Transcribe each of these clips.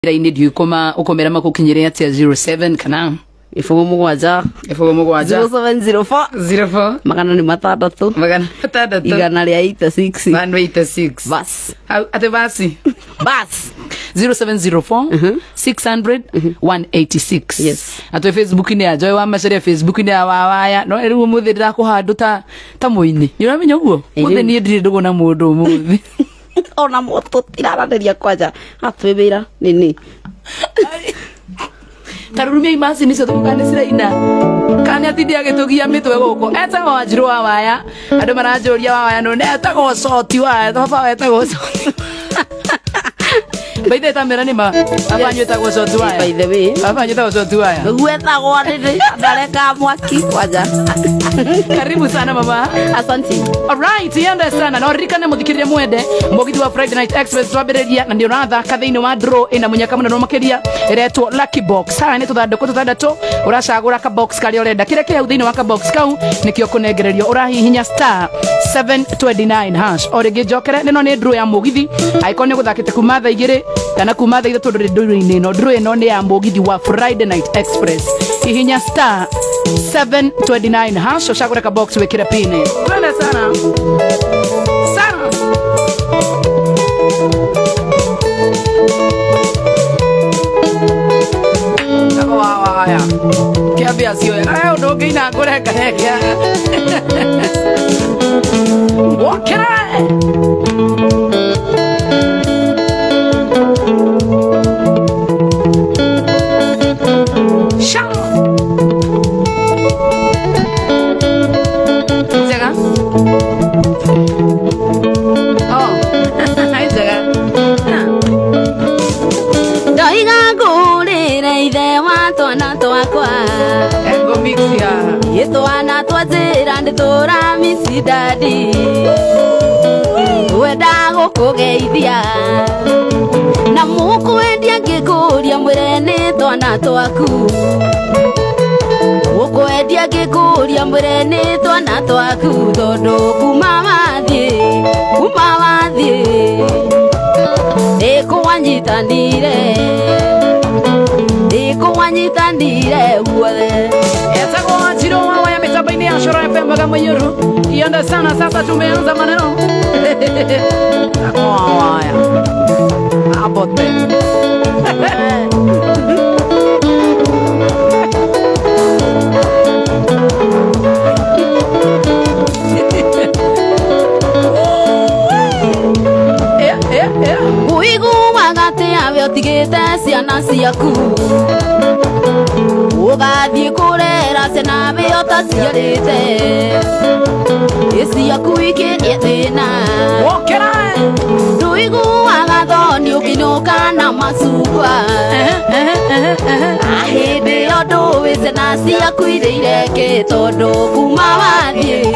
Iraini diukoma ukomera makukinyire atia 07 kana ifugo mugwaja 0704 magana ni matandatu igana ria 86 186 bas ate basi bas 0704 600 186 yes atwe Facebook ni ajoy wa macere Facebook ni awaya no eri umuthi ndira kuhandu ta muini ni uramenya uguo muthe ni ndiri ndugona mundu umuthi ona moto tiraraneria kwaja atwebira nini tarurumia imasi nicio tukanecira ina kani atindi agitugia mitwe guko etagwo Wanjiru wa waya andu maranjuria wa waya no netagwo Soti waya baba wetagwo Soti baithe tamera ni ma abanyu etagwo Soti waya by the way abanyu etagwo Soti waya gwetagwo ndiri ndareka mwaki kwaja karibu sana mama asante alright yenda sana no rikane muthikirire mwende mugithi wa Friday Night Express twabereria na ndio rathaka thiini wa draw ina munyaka muno makiria iretwo Lucky Box ha ni tuthandatu uracagura ka box kari urenda kire kire thiini wa ka box kau nikio kunengererio urahihinya star 729 hash origi jokere nino ni draw ya mugithi aikone guthakite kuma thaa igiri kana kuma thaa ithatu draw-ini no draw ino ni ya mugithi wa Friday Night Express hihinya star 729 hash ushagura ka box wekira pini twende sana sana haya kiambia sio ayo ndo ngina ngoreka hekia wakira Yetwana twazira nditora misi dadi wenda gukugeithia na mukwendia ngikuria mwirene twana twaku mukwendia ngikuria mwirene twana twaku tondu kuma wathie ikuwanyitanire guothe etagwo Wanjiru wa waya mitambo-ini ya Shoro FM Bagamoyo ienda sana sasa tumeanza maneno waya abote uiguaga awe utigite ciana ciaku ugathie kurera ciana we utaciarite ciaku ikirie thina wokera nduiguaga thoni ukinuka na macungwa ahindi yo nduwi ciana ciaku ireireke tondu kuma wathie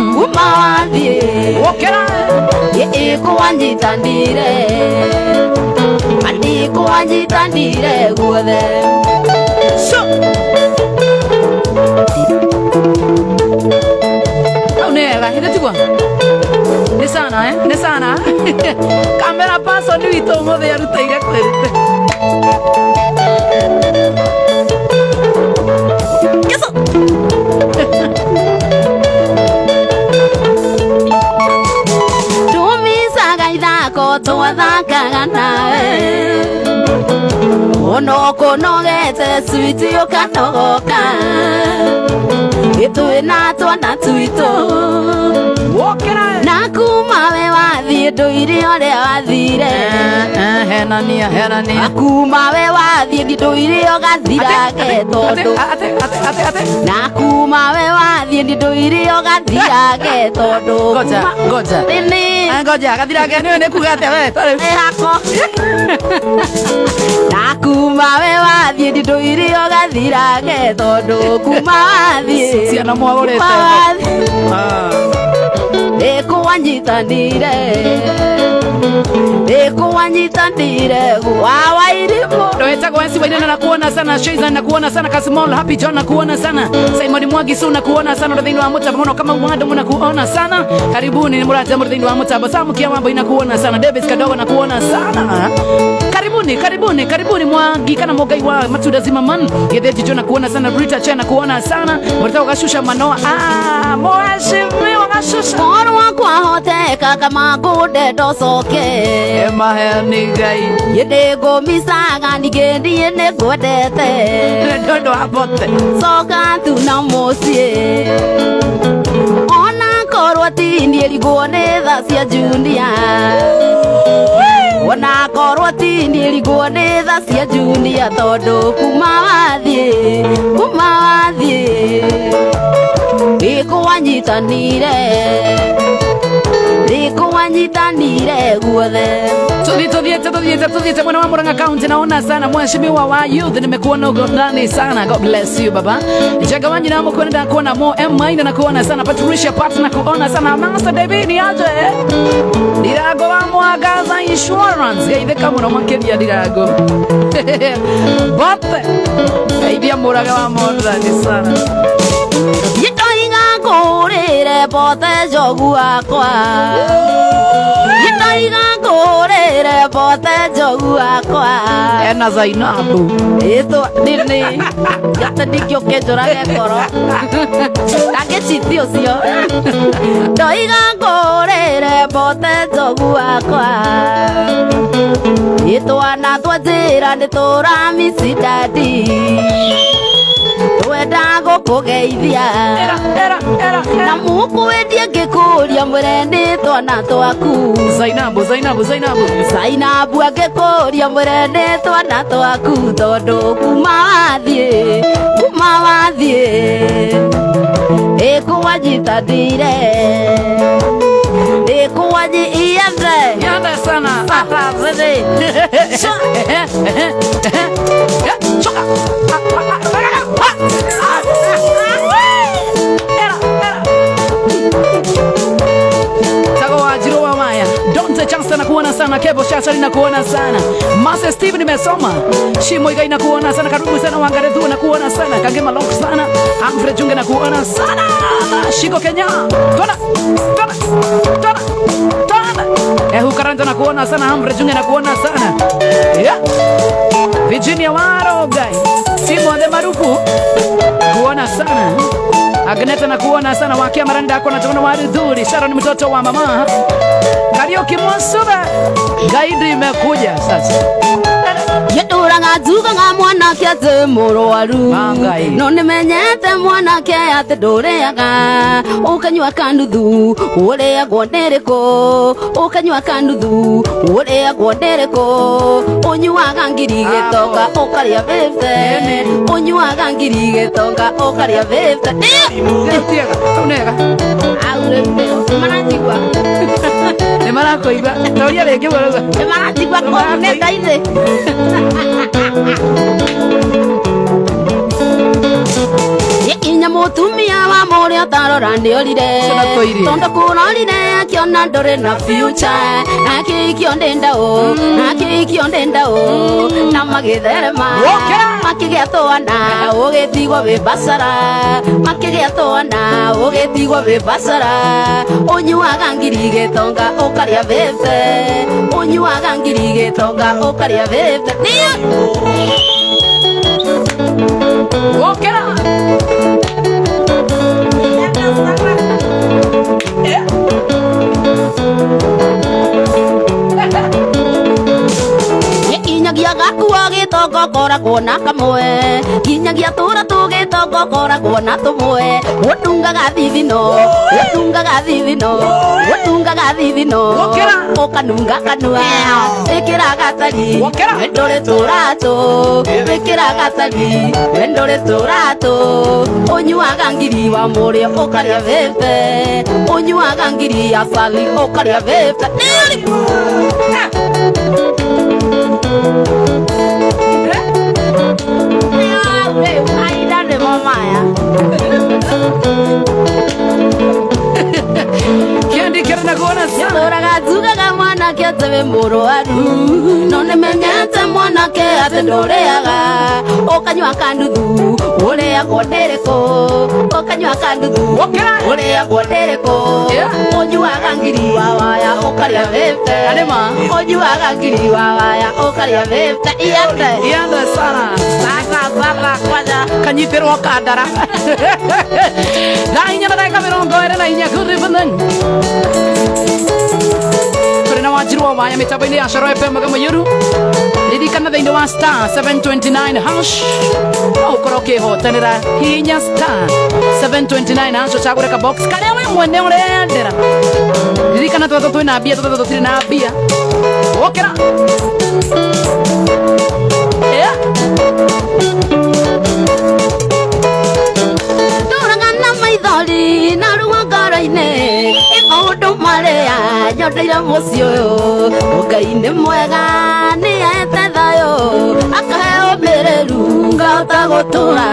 wokera ikuwanyitanire ikuwanyitanire guothe unega hidetigwa ni sana ni sana kamera person wito mothe yarutaire kwerete yeso tumisaga ithako twathakaga nawe ono kunogete switi ukanogoka itwina twana twitu na kuma we wathie nduire uria wathire henania kuma we wathie nduire ugathirage tondu na kuma we wathie nduire ugathirage tondu ngoja gathirage ni kugate we hako na kuma we wathie nduire ugathirage tondu kuma wathie ciana mwagurite ikuwanyitanire wawairimu ndweta Jago Wensi Wainana nakuona sana, Shaiza nakuona sana, Kasimol Happy John nakuona sana, Simon Mwagi Su nakuona sana, Rodhini wa Muta Mono kama Mwado nakuona sana. Karibuni ni Murata Rodhini wa Muta Basamu Kiamambo nakuona sana, Davis Kadogo nakuona sana. Karibuni Mwagi kana Mogai wa Matuda Zimaman, Gedeji John nakuona sana, Brita Chen nakuona sana, Murata Kashusha Manoa. Mwashimi wakashusha. Moro kwa hoteka kama kude dosoke. Ema heni gai. Yedego misaga nigendi yene godete. Dodo hapote. Soka tunamosie. Ona korwati ndieli gone dhasia junia. Ona korwati ndieli gone dhasia junia todo kumawadhi. Iko wanyitanire guothe. Tudhiete mwana wa Murang'a County naona sana. Mheshimiwa wa youth nimekuona uko ndani sana. God bless you baba. Jagawanyi na mkwenda kuona Mo M na kuona sana. Patricia Pat na kuona sana. Master David ni aje. Dirago wa Mwagaza Insurance. Gaide kama na mwakedia dirago. Bote. Gaide Murang'a wa ndani sana. Gorere bote jogu akwa. Yitaiga gorere bote jogu akwa. Ena Zainabu. Eto nini. Gata dikyo kejora gekoro. Take chiti osio. Doiga gorere bote jogu akwa. Eto ana twajira nitora misidadi. Wedago kugeithia na mukwendie ngikuria mwirende twana twaku. Zainabu angikuria mwirende twana twaku tondu kuma wathie ikuwanyitanire Yanda sana. Donte Chance na kuona sana, Kebo Shachari na kuona sana, Master Steve nimesoma, Shimo Igai na kuona sana, karibu sana Wangaretu na kuona sana, Kagema Long sana, Humphrey Junge na kuona sana, Shiko Kenya, tona Hukaranta na kuona sana, Humphrey Junge na kuona sana, yeah. Virginia Waro guys, Simon de Marufu kuona sana, Agneta na kuona sana, Wakia Maranda kuna tuna Waridhuri, Sharon mtoto wa mama, Karaoke Monsuba, Gaidi imekuja sasa. Yedura ngazuga nga mwana kiate moroaru. No nimenyete mwana ke ate doreaga. Ukanywa kanduthu, urea gwonereko. Ukanywa kanduthu, urea gwonereko. Unyuaga ngiri getoka ukaria vete. Unyuaga ngiri getoka ukaria vete. Tiega, unega. Aure manatigwa. Marako iba, tauria rege waraga. Manatigwa ko neta ide. Inya mutumia wa muri atarora ndiorire tondo kurorire akiona ndore na future akikio ndenda o na magitherema makigetwana ugitigwo wi basara makigetwana ugitigwo wi basara unyuaga ngiri getonga ukaria vete unyuaga ngiri getonga ukaria vete Okera. Kinyagia gakuo gitoko kora kuona kamwe kinyagia tura tugitoko kora kuona tumwe utungaga thithino ukanunga kanua ikira gatari wendore turato ikira gatari wendore turato unyuaga ngiri wa muri ukaria vete unyuaga ngiri ya sali ukaria vete Aida de mamaya. Kendi kerana kuona sana. Ora gazuga ga mwana kiatebe moroaru. No ne menyete mwana nake ate ndoreaga ukanywa kanduthu uria gondereko ukanywa kanduthu uria gondereko unyuaga ngiri wa waya ukaria vete unyuaga ngiri wa waya ukaria vete iende sana kwaja kanyiterwo kandara na inya na dakika mirongo ere na inya good evening na wajirwa waya mitambo-ini ya Sharo FM Mayuru ririkana thĩinĩ wa star 729 hash ukorwo ũkĩhotanĩra hinya star 729 hash ũcagũre ka box karĩa we mwene ũrendera ririkana tũtũ twĩna mbia tũtũ tũtirĩ na mbia ũkĩra ndũragana maithori na ruo ngoro-inĩ maundu maria nyoteire muciĩ ũyũ Ngai nĩ mwega nĩ aete thayũ akahe ũmĩrĩru ngahota gũtũra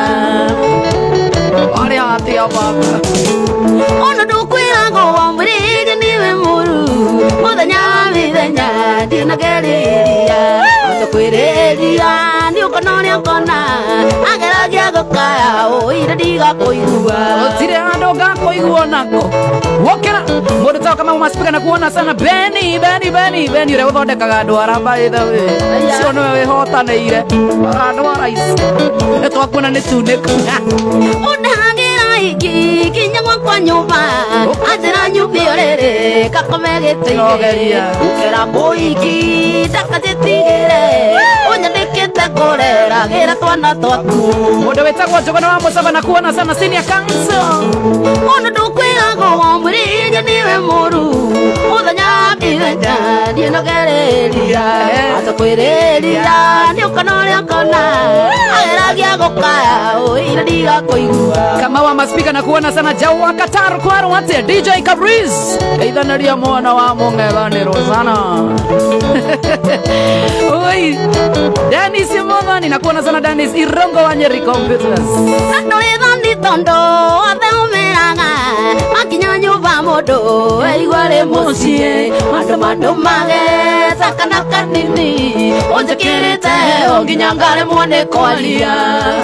arĩa atĩa baba ona ndũkwĩragwo mwĩrĩ nĩwe mũru mũthenya wa mĩthenya ndinagerĩria atakwĩrĩria nĩ ũkona ũrĩa ũkona ageragia gũkaya ũire ndigakũigua gũtirĩ handũ ngakũigua nako wokera mũndũ tao kama maspika na kuona sana Beni ũrĩa ũthondekaga andũ araba cio nĩwe wĩhotanĩire andũ a rais nĩtwakuona nĩ tunĩku ũndahagĩra iki kinya gwakwa nyũmba anjĩra nyũmba ũrĩrĩ gakome gĩtĩ-inĩ ũkera mũingĩ ndakajĩtigĩre ũnyandĩkĩte kũreragĩra twana twaku mũndũ wĩtagwo Njũgũna wa Mũcaba na kuona sana senior council ona ndũkwĩragwo mwĩrĩ nĩwe mũru mũthenya wa mĩthenya ndinogerĩria atakwĩrĩria nĩ ũkona ũrĩa ũkona ageragia gũkaya ũire ndigakũigua kama wa maspika na kuona sana Jau wa Qatar kwaro wate DJ Cabriz geithanaria mwana wa mũng'ethanĩro sana oi Dennis Muthoni na kuona sana Dennis Irongo wa Nyeri Computers ndũrĩthoni tondo othe ũmĩraga makinya nyũmba mũndũ eigua rĩ mũciĩ andũ magetha kana kanini ũnjĩkĩrĩte nginya ngaremwo nĩ kwaria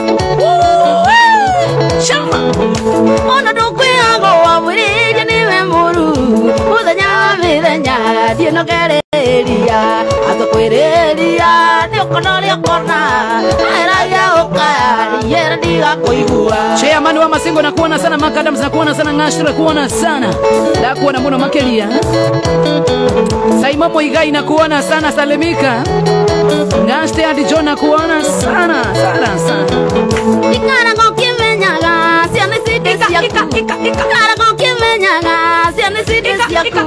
ona ndũkwĩragwo mwĩrĩ nĩwe mũru mũthenya wa mĩthenya ndinogerĩria atakwĩrĩria nĩ ũkona ũrĩa ũkona ageragia gũkaya yera ndigakũigua Chairman wa Masingo na kuona sana Macadams na kuona sana Ngashira kuona sana na kuona muno makelia Saimo Muigai na kuona sana Salimika Ngaste hadi John na kuona sana ikara ngokimenyaga ciana cinde ciaku ikara ngokimenyaga ciana cinde ciaku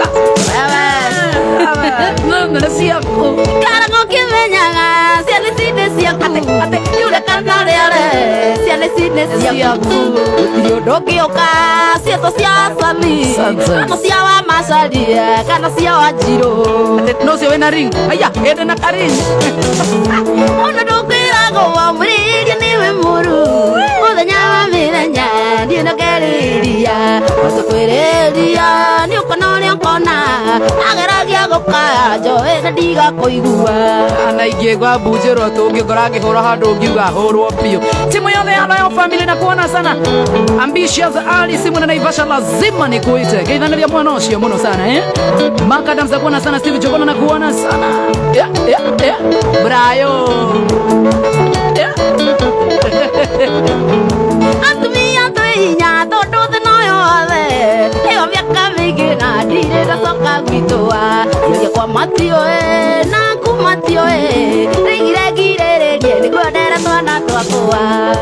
wewe ciaku ikara ngokimenyaga ciana cinde ciaku ate yule kana rere ciana cinde ciaku gũtirĩ ũndũ ũngĩũka ciĩtwo cia Sami kana cia wa Macharia kana cia wa Njirũ no cio wĩna ring aya ende na karing ona ndũkwĩragwo mwĩrĩ nĩwe mũru mũthenya wa mĩthenya ndinogerĩria atakwĩrĩria nĩ ũkona ũrĩa ũkona ageragia gũkaya njoĩ na ndigakũigua ana ingĩgwa mbunjĩrwo tũngĩkora ngĩhũra handũ ngiuga hũrwo biũ timu yothe ya Royal Family na kuona sana Ambitious Ali simu na Naivasha lazima nikuite geithanĩria mwana ũcio mũno sana Macadams na kuona sana Steve Njũgũna na kuona sana Brayo atumia tũinya tondũ thĩ no yothe ĩyo mĩaka mĩingĩ na ndirĩ ndacoka gwitũa iria kwa matioĩ na kumatioĩ rĩgire ngirĩrĩrie nĩguo ndere twana twakwa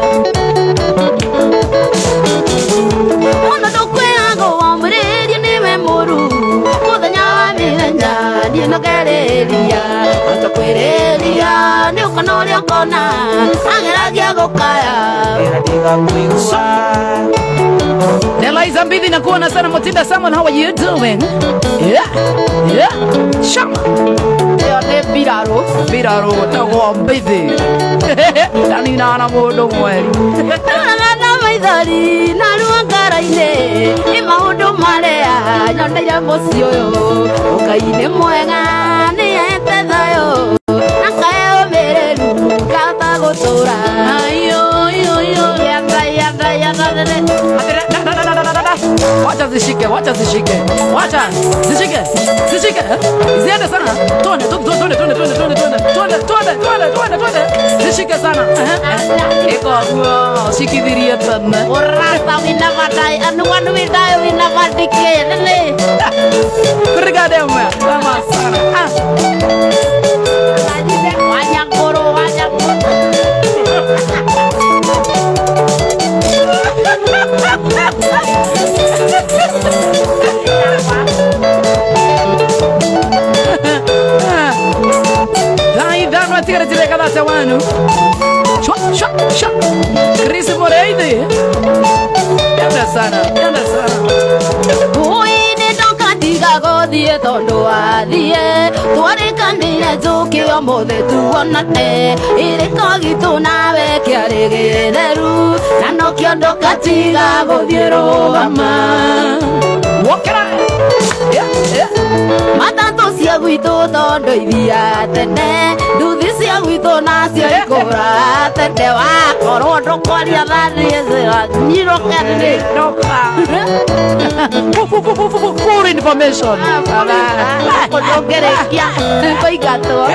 ona ndũkwĩragwo mwĩrĩ nĩwe mũru mũthenya wa mĩthenya ndinogerĩria atakwĩrĩria nĩ ũkona ũrĩa ũkona ageragia gũkaya Eliza Mbithi na kuona sana Mutinda Samuel, how are you doing? Yeah. Shama ne biraro tagwo Mbithi Dani na mũndũ mweri ndũragana maithori na ruo ngoro-inĩ nĩ maũndũ marĩa nyoneire mũciĩ ũyũ Ngai nĩ mwega nĩ aete thayũ akahe ũmĩrĩru gutura yanda wacha zishike ziende sana tuone zishike sana iko guo sikithirie tena urata wina vadai anu wanu widai wina vadike lele brigade mwa kama sana wanyakoro dai tigre tile kada tawanu shwa Chris Moreide yanda sana uine doka tiga godie tondo adie tuare kandine joke omode tuonate ire kogitu nawe kiaregereru nano kiondoka tiga godiero mama wakera Matanto cia gwitå tondå ithia tene nduthi cia gwitå nacio ikåra tene wakorwo ndåkwaria tharä njĩra nyirokene full information ndångärĩkia kũingatwo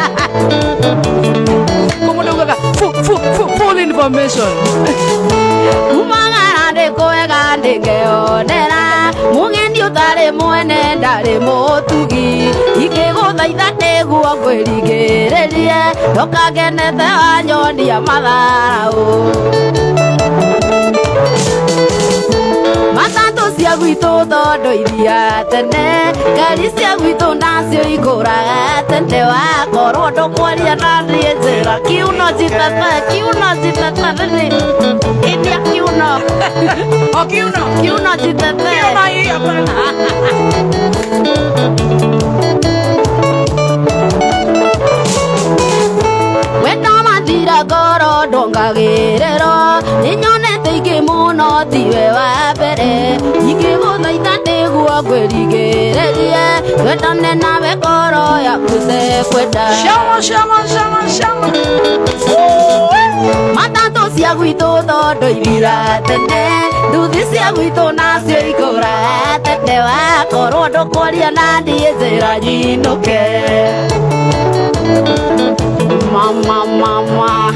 full information umagara ndä kwega ndä ngeonera mugeni utarĩ mwene ndarĩ mũtugi ingĩgũthaitha nĩguo ngwĩringĩrĩrie ndũkagenete wanyonia matharau matatũ cia gwitũ tondũ ithia tene ngari cia gwitũ nacio ikũraga tene wakorwo ndũkwaria na thiĩ njĩra kiuno njitete india kiuno kiuno njitete wendo mathira ngoro ndongagĩrĩrwo nĩnyonete ingĩ mũno tiwe wa mbere ingĩgũthaitha nĩguo ngwĩringĩrĩrie twendane nawe ngoro yaku tekwenda matatũ cia gwitũ tondũ ithira tene nduthi cia gwitũ nacio ikũra tene wakorwo ndũkwaria na ndiĩ njĩra nyinũke mama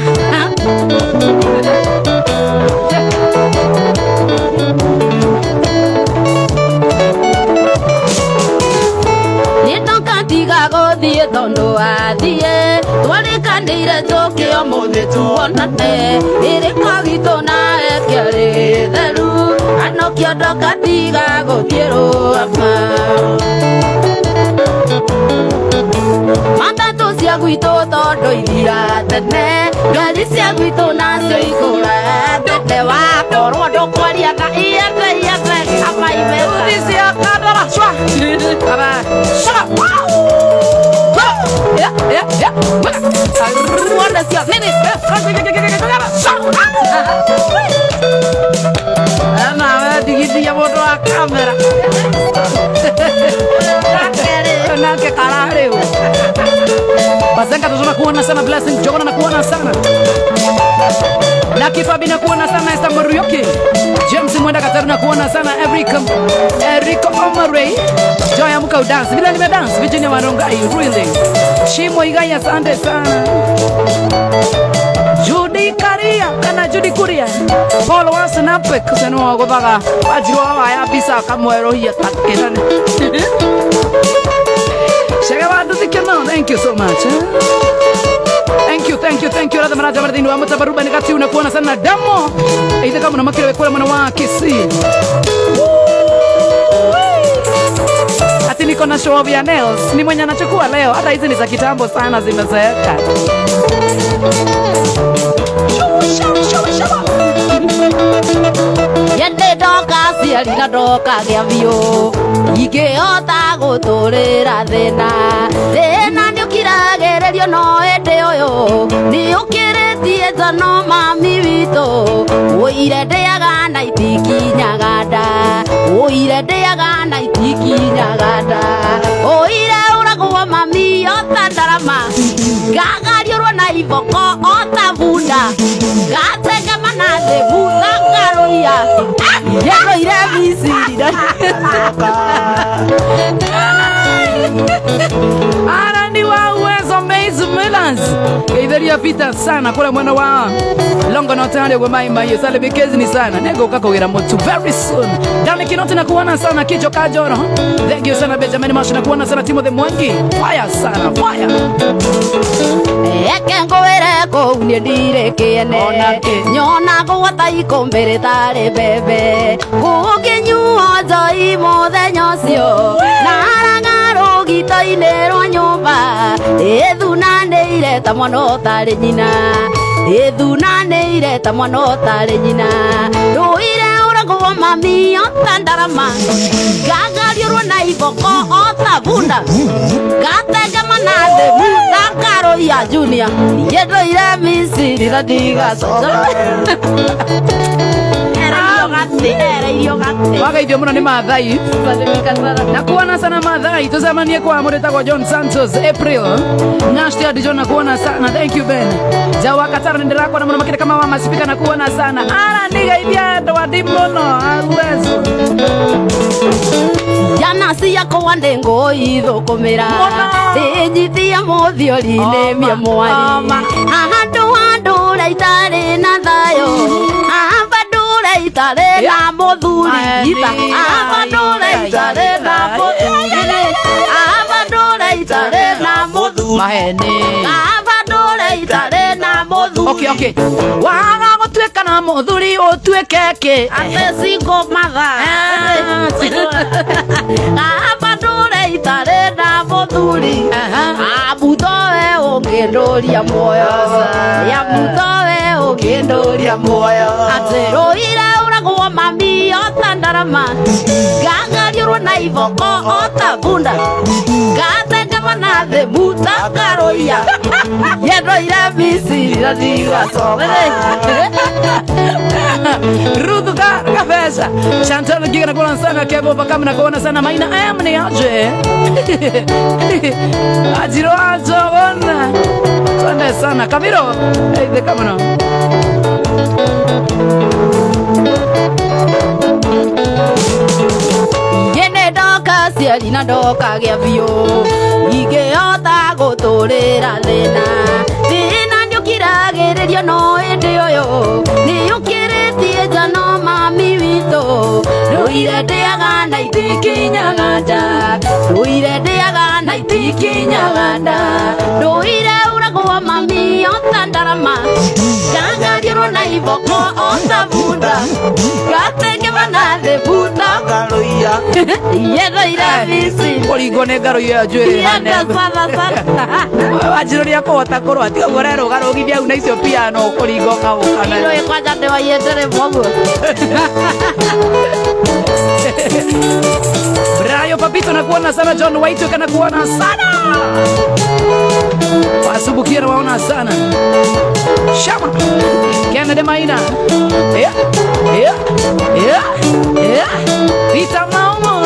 nĩndoka tiga gũthiĩ tondũ athiĩ twarĩkanĩire njũke ũmũthĩ tuonane ĩrĩko gitũ nawe kĩarĩ theru ano kĩondoka tiga gũthiĩ rũama matatũ cia gwitũ tondũ ithira tene ngari cia gwitũ nacio ikũra tene wakorwo ndũkwaria na iete amaime uthi cia kandara shwa Wanda cia finish ana digidi mũndũ wa kamera nake karareu Bazenga tunakuona sana Blessing Jogona nakuona sana Lucky Fabi nakuona sana Esther Murioki James Mwenda Kataru nakuona sana Erico Omare Joya Muka dance vile nime dance Virginia Warongai really Shimo Igaya asante sana Judy Karia kana Judy Kuria Paul Wasanapek seno gobaga ajiro aya bisa kamwero hiya takenane Thank you so much. Thank you. Rada maraja mardini wa mutabaruba nikati unakuona sana damo. Aidha kama unamakile wekula mwana wa kisi. Ati niko na show of ya nails. Ni mwenye anachukua leo. Hata hizi ni za kitambo sana zimezeeka. Yende doka ciari na doka gĩa biũ ingĩhota gũtũrĩra thĩna nĩũkiragĩrĩrio no hĩndĩ ũyũ nĩũkĩrĩtie njano mami witũ ũire ndĩaga na itikinyaga nda ũire ndĩaga na itikinyaga nda ũire ũragwo mami otandarama gagariorwo na iboko otabunda gatega manathe butha ngaroia yego ire misiri Arani wa uwezo Maze Millers Keitheria vita sana kule mwana wa Longo na otari kwa maima hiyo Sale bikezi ni sana Nego kakawira motu very soon Dani kinoti na kuwana sana Kicho kajoro Thank you sana Benjamin Mashi na kuwana sana Timothy Mwangi Fire sana fire Eke ngowere ko uniendire kiene Nyona kuwata ikombere tare bebe Kukinyuo zoi muthenya ucio Narangaro gito-inĩ nyũmba Ithunanĩire ta mwana ũtarĩ nyina Ithunanĩire ta mwana ũtarĩ nyina Ndũire ũragwo mami otandarama Ngagariorwo na iboko otabunda Gatega manathe butha ngaroia junior Niĩ ndũire Misiri na ndigacoka Wagaithio muno ni Maathai na kuona sana Maathai tuzamanie kwa mureta kwa John Santos April Nashti adijo na kuona sana thank you Ben Jawa Katara nendera kwa na muno makire kama mama sipika na kuona sana ara nigaithia ndo wadimono awezo Yana siya kwa ndengo ithukumira Ĩnyitia mũthiori-inĩ mie mwari Handũ raitare na thayo Itare na muthuri Abandore itare na muthuri Abandore itare na muthuri Mahene Abandore itare na muthuri Okay Waga gũtuĩka na muthuri ũtuĩke kĩ Ate single mother Abandore itare na muthuri Abutoe ũngĩndũria muoyo Abutoe ũngĩndũria muoyo Ate rũire ũragwo mami otandarama Gagariorwo na iboko otabunda Gatega manathe butha ngaroia Yendũire Misiri na ndigacoka Ruth Gavesa Chantal Giga na kuona sana Kevo Pakami na kuona sana Maina ni aje Ajiro ajo ona Tuende sana Kamiro Hey the camera Yene ndoka ciari na ndoka gĩa biũ Ingĩhota gũtũũrĩra thĩna Thĩna nĩũkiragĩrĩrio no hĩndĩ ũyũ Nĩũkĩrĩtie nja no mami witũ Ndũire ndĩaga na itikinyaga nda Ndũire ndĩaga na itikinyaga nda Ndũire ũragwo mami otandarama Ngagariorwo na iboko otabunda Gatege manathe butha ngaroia Yendũire Misiri Kũringwo nĩ ngaro ya njuĩrĩ hane Wanjirũ nĩakũhota kũrũa tiga guo rerũgarũgithia hau na icio piano kũringwo kaũkana Nĩrũĩ kwanja ndĩwaiyendere mwoguo Brayo Papito na kuona sana John White kana kuona sana Wasubukia na waona sana Shama Kennedy Maina Vita Maumo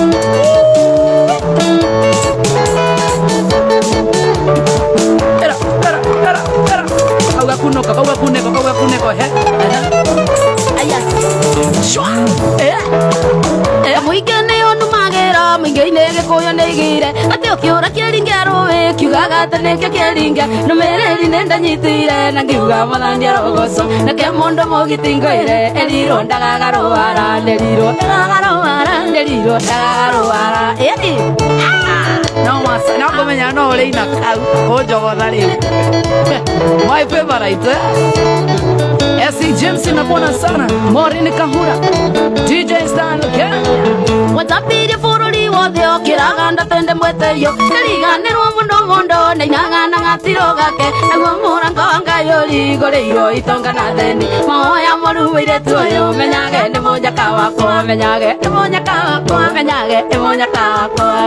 Era Kauga kuneko Aya Shwa Mũingĩ nĩũnumagĩra mũingĩ-inĩ gĩkũyũ nĩigire Atĩ ũkĩũra kĩringia rũĩ kiugaga atĩ nĩkĩo kĩringia Ndũmĩrĩri nĩndanyitire na ngiuga mwathani arogoco Nake mũndũ mũgiti ngoire erirwo ndagaga rũara Nderirwo ndagaga rũara Nderirwo ndagaga rũara Ĩni No ngũmenya no ũrĩ ina kau ũnjogotha rĩu My favorite S.E. James nakuona sana Maureen Kahura DJ Stan Kenya Watapiri bũrũri wothe ũkĩraganda twende mweterio Ndĩriganĩrwo mũndũ na inang'ana gatiro gake Naguo mũrango wa Ngai ũrigũrĩirwo itonga na theni Mahoya moru mũirĩtu ũyũ menyage nĩ mũnyaka wakwa Menyage nĩ mũnyaka wakwa Menyage nĩ mũnyaka wakwa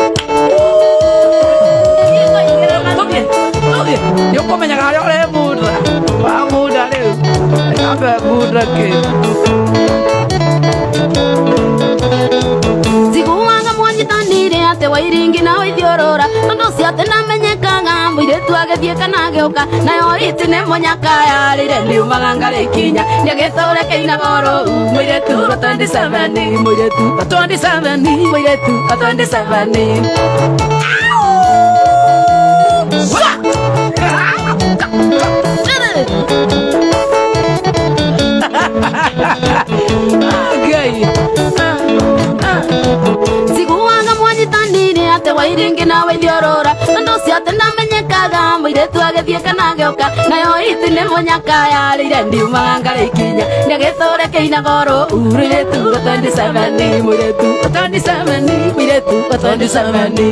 Nĩũkũmenyaga harĩa ũremunda Wamunda rĩu Ambe munda kĩ Njiguaga mwanyitanire ate wairingi na ithiorora tondu cia tena menyekaga muiretu agethie kana geuka nayo iti ne monyaka yarire ndiumaga ngari kinya ndiagethore keina goro muiretu 27 muiretu 27 muiretu 27 Okay. Siguanga mwanyitanini ate wairingi na waithiorora tondu cia tena menyekaga muiretu agethie kana geuka nayo iti ne monyaka yarire ndiumaga ngari kinya ndiagethore keina goro muiretu 27 muiretu 27 muiretu 27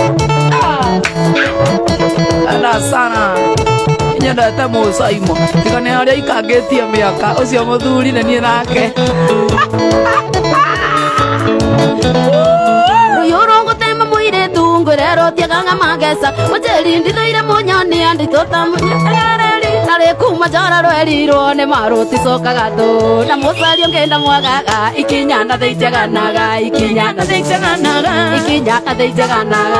Ana sana nyenda ta musaimo tikane aria ikangetie miaka ucio muthuri na nie nake Yorongo tema muiretu ngorero tiaganga magesa mujeri ndithoire munyoni anditota munyarari nare kuma jara rweriro ne maruti sokaga tu na musario ngenda mwagaga ikinya na theitiaganaga ikinya na theitiaganaga ikinya na theitiaganaga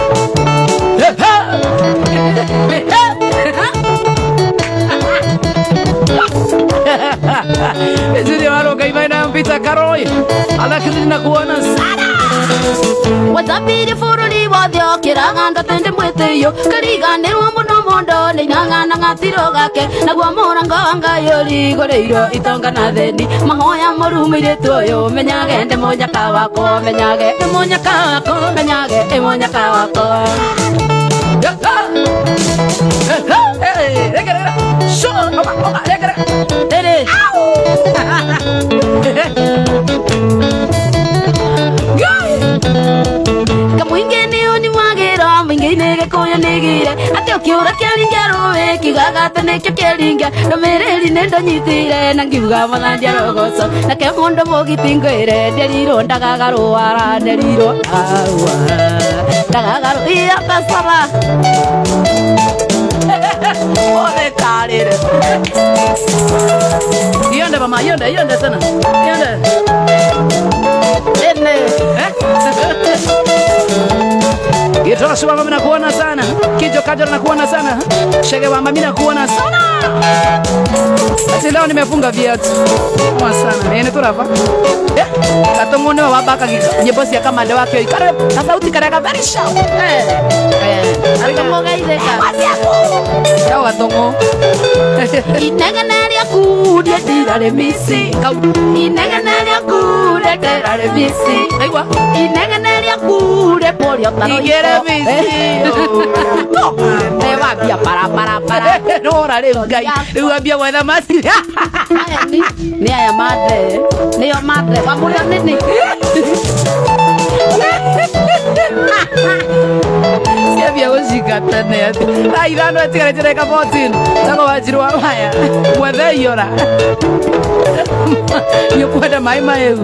Ezidi waroga imaina mpita karoi alakini na kuona sana Wazabiri furuli wadio kiraganda tende mweteyo kariganirwo muno mondo ninangana ngatiro gake nagwa moranga yori goreiro itonga na theni mahoya morumire toyo menyage nde monyaka wako menyage monyaka wako menyage monyaka wako Kamuingeni oni magera mingine gekoya negire ate okiura kelingero we kigagata ne kelinga no mereri nendo nyitire nangiuga mananja rogoso na ke mondo mogitingere deriro ndagagaro ara deriro awa ndagagaro iya pasaba Ole karire Yonde mama yonde sana Yonde ene Gitara suwa mami nakuona sana Kijo kajora nakuona sana Shege wa mami nakuona sana Basi leo nimefunga viatu Mwa sana Yene turafa Katomone wa wabaka Nyebosi ya kama dewa kyo Ikare na sauti kareka very sharp Alikamoga ideka Yao watongo Inengeneria kudia dirare misi Inengeneria kudia dirare misi Aigwa Inengeneria kudia porio tano Igere misi Ewa bia para Nora leo gai Leo abia wada masi Ni aya madre Ni yo madre Wamulia nini Siabia ushikata neti Airano etikare jireka motin Sako wajiru wa maya Mwethe yora Yukweda maima yu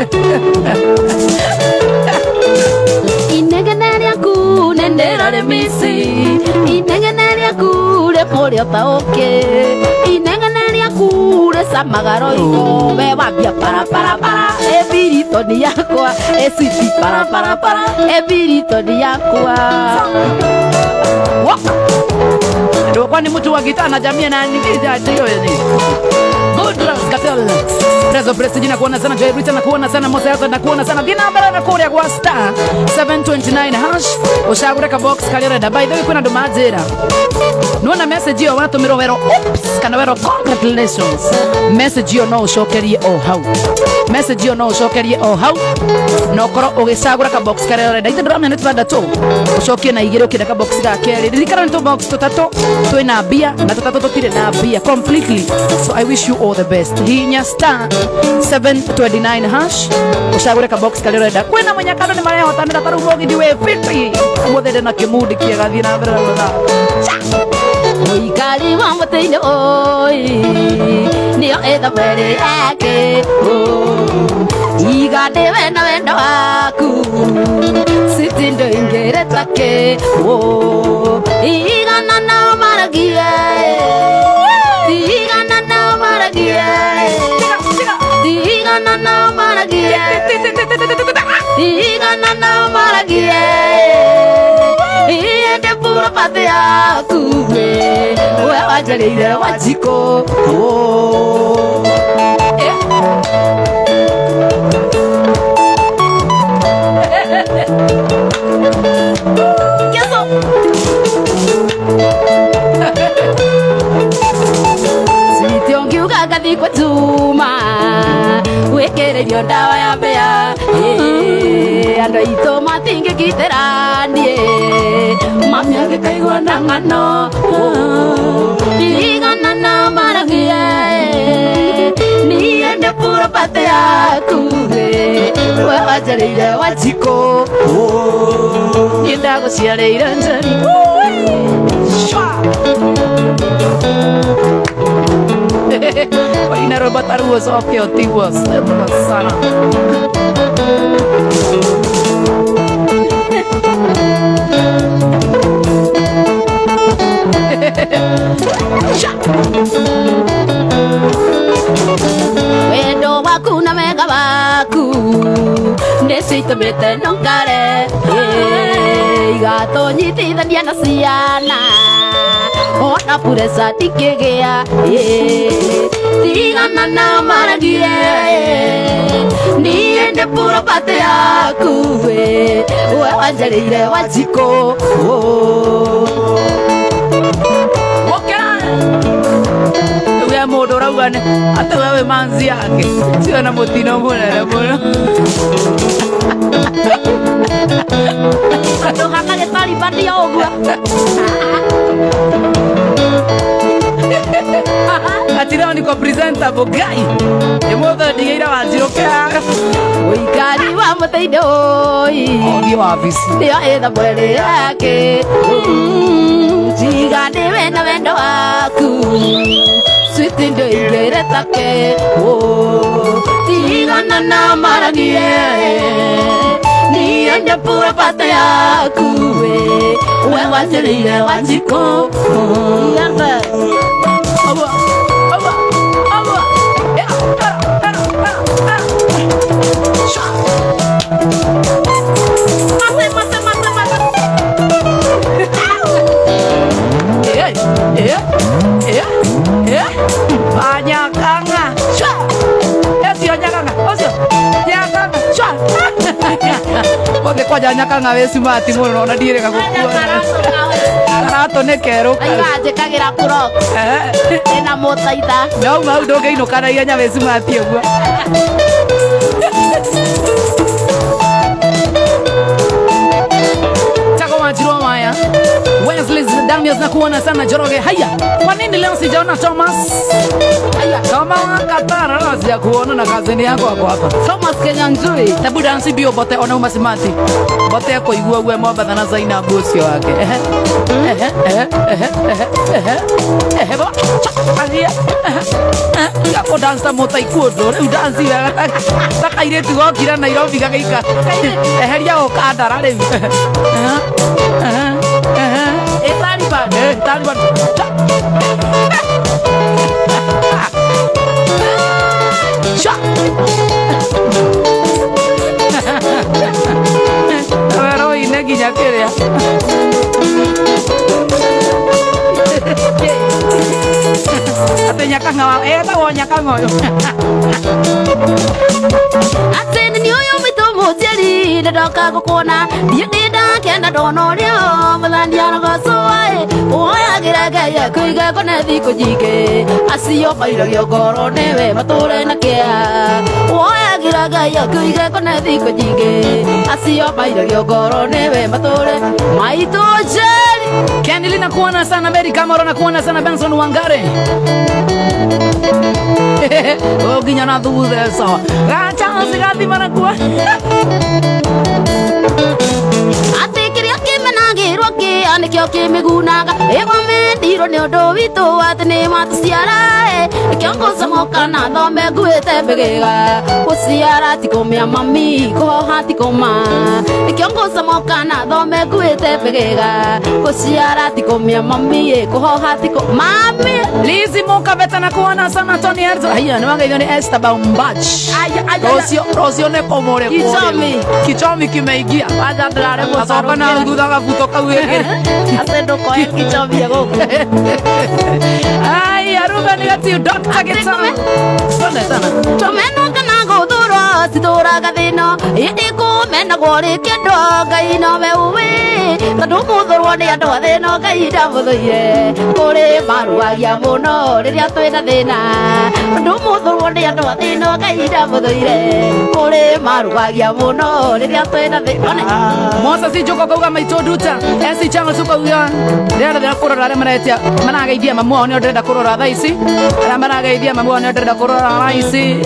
Inengeneria kune nderare misi Inengeneria kure porio taoke Inengeneria kure samagaro ino Beba bia para Ebirito ni yakwa Esiti para Ebirito ni yakwa Ndio kwani mtu wa gitaa na jamii na nivija hiyo ni Good Rams Katel Prezo Prestige na kuona sana Joy Rita na kuona sana Mosa Yato na kuona sana Dina mbele na kuria kwa star 729 hash Ushagureka box kalireda By the way kuna domazera Nuona message yo watu mirovero Oops Kanawero congratulations Message yo no ushokerie oh how Message yo no ushokerie oh how Nokoro ugicagureka box kalireda Ite drama netu bada to Ushokie na igire ukidaka box ga keri Ririkana nito box tutato Tuwe na bia Na tutato tutire na bia Completely So I wish you all the best Hinya star 729 hash Ushagureka box kalireda Kwena mwenye kado ni mara ya hotanera Taru mwogi diwe fitri Mwodede na kimudi kia gathi na mbira Muikari wa muteine oi Niyo etha mwere yake Igande wenda waku Sitindo ingere take Igana na maragie Igana na maragie Igana na maragie Igana na maragie pate yaku we wanjarĩire Wanjikũ Sitiongiuga ngathi gũtuma wĩkĩrĩrio ndawa ya mbĩa andũ aitũ matingĩgitĩra niĩ mami angĩkaigua na ng'ano ndigana na maragie niĩ nĩ puro pate yaku we wanjarĩire Wanjikũ niĩ ndagũciarĩire Njeri Waina robot ruos oke otiwas sana. Wendo waku na mega waku nĩciitũmĩte nũngare igatũnyitithania na ciana ona puresa tikĩgĩa tigana na maragie niĩ nĩ puro pate yaku we wanjarĩire Wanjikũ we mũndũ ũrauga atĩ we wĩ manzi yake cio na mũtino mũnene mũno andũ gaka gĩtaribandia ũguo Atirao niko presentable guy Emotho ndigeira Wanjirũ kĩaga Ũikari wa mũtĩinde ũi wabici nĩyo ĩtha mwere yake Tiga ndĩwe na wendo waku Sweet ndũingĩre take Tigana na maragie niĩ nĩ puro pate yaku we wanjarĩire Wanjikũ Nyakanga Esio nyakanga Osio Nyakanga Oke kwaja nyakanga we smart mũno na ndireka gũkua Karato nĩ kerũ Njĩkagĩra kurok ĩna mũtaitha No mau ndũngĩinũka na ihenya we smart ũguo Wanjirũ Maya Wesley Daniels na kuona sana Njoroge haya kwa nini leo sijaona Thomas haya kama wakatara razi ya kuona na kazini yako hapo hapa Thomas Kenya nzuri tabu dansi bio bote ona umasimati bote yako igua gwe mwaba thana zaina bosi wake bo haya yako dansa mota ikuodo rĩu dansi wega takaire tugokira Nairobi gagaika eheria okandara rĩu Taliban Shot Pero inaginya kĩrĩa Ate nyakanga wa etagwo nyakanga ũyũ Ate nĩ ũyũ witũ mũciari ndoka gũkuona thiĩ ndakenda ndona ũrĩa mũthania rogocũa woyagĩra Ngai akũiga konethi kũnyingĩ acio mairagio ngoro nĩwe matũre na kĩeha woyagĩra Ngai akũiga konethi kũnyingĩ acio mairagio ngoro nĩwe matũre maitũ Njeri Kenili na kuona sana Mary Kamaro na kuona sana Benson Wangare Oginya na thutha sawa gachansi gathima na kuwa Atikĩrĩa kĩmenagĩrwo kĩa nĩkĩo kĩmĩgunaga ĩgũmĩndirwo nĩ ũndũ witũ atĩ nĩ matũciara kiongoza mokana thome nguite mbegega kuciara tikomia mami kuhoha tikoma kiongoza mokana thome nguite mbegega kuciara tikomia mami kuhoha tikoma mami Lizi Mukaveta na kuona sana Tony Erzo haya ni wangaidoni Esther Baumbach Rosio ne komore kichomi kimeingia waja drare asoka na nguda kutoka wege asendo kwa kichomi yako ai aruga ni ati doctor getana sana tomeno kana godoro sidora gadino idiko mena gore kendo gaino bewe tadu mudoro ne ando adeno gaida mudoire kore maruagia muno riria twina thina tadu mudoro ne ando adeno gaida mudoire kore maruagia muno riria twina thina Mosa si joko kauga maitoduta esi changa suka uya ndera ndera kurora remeretia manageithia mamu ne ndenda kurora thaisi ara manageithia mamu ne ndenda kurora thaisi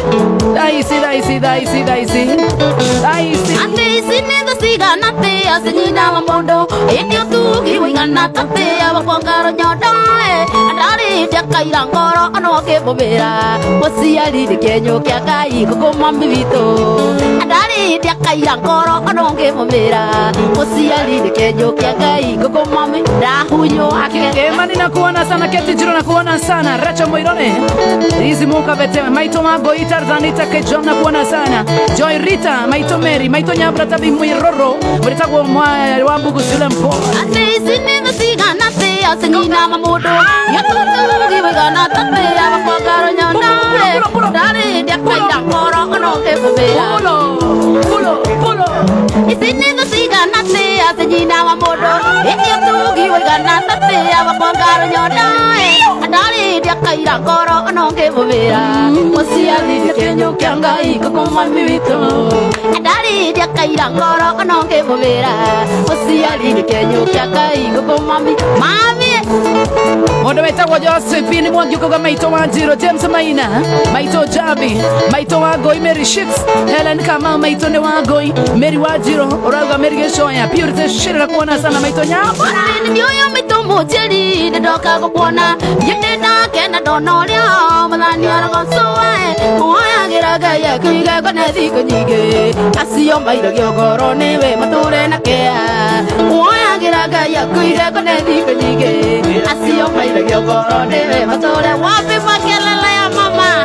daisi ati sinendo sigana te asinyina mamondo indio tugi wingana tate abakongaro nyodo andari jakaira ngoro anoke bobera osiali de kenyo kya kai kokoma mbito andari jakaira ngoro anoke bobera osiali de kenyo kya kai kokoma mbida hunyo akeke mani na kuona sana keti jiro na kuona sana Racha Moirone Lizi Mukaveta maito mago itarzanita ke John na kuona sana Joy Rita maito Mary maito Nyabra tabi mwiroro murita kwa wambu kusule mpo ati sinendo sigana te asinyina mamodo yatugi wingana tate abakongaro nyodo dari jakaira ngoro anoke bobera pulo isinendo sigana te asinyina mamodo indio tugi wingana tate abakongaro nyodo andari jakaira ngoro anoke bobera osiali kenyo kyangai kokoma mibito andari jakaira ngoro anoke bobera osiali kenyo kyangai kokoma mami Mondo wetagwa Josephine Mwangi kuga maito Wanjiro James Maina maito Jabi maito Wagoi Mary Shits Helen Kama maito ne Wagoi Mary Wajiro Oraga Mary Geshoya Purity Shira kuona sana maito Nyamba Nyoyo maito mojeri ndoka kuona yenda kena donoria malani aragosoe oya giraga ya kuiga kona thiko nyige asio mairo gyogoro newe mature na kea oya giraga ya kuiga kona thiko nyige asio mairo gyogoro newe mature wapi makelele ya mama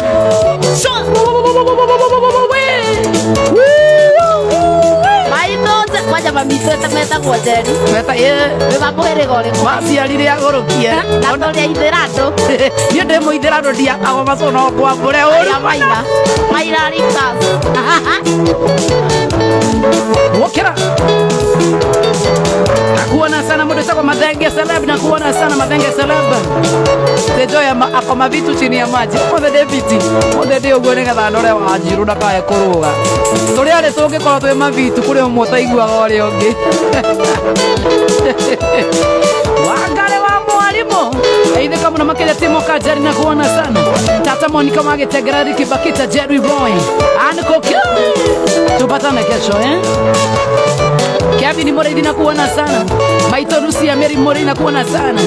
Waja mamito meta gwajeri Meta ye Beba kuhere gore Wasiarire ya gorokie Nato lia itherado Niye ndemo itherado dia Awa masono kwa mbure ori Ya maira Maira rikas Wokera Nakuona sana mudu sako madhenge celeb Nakuona sana madhenge celeb Tejoya akoma vitu chini ya maji Mothe David Mothe deo gwenega thanore Wanjiru na kaya kuruga Turi ale toge kora tuwe mavitu Kure umota igua gori ongi Wangare wa mwalimu Eide kama na makele timo kajari na kuona sana Tata Monica Magete Riki Bakita Jerry Boy Aniko Tupatane kesho Kevin Moredi na kuona sana Maito Rusia Mary Moredi na kuona sana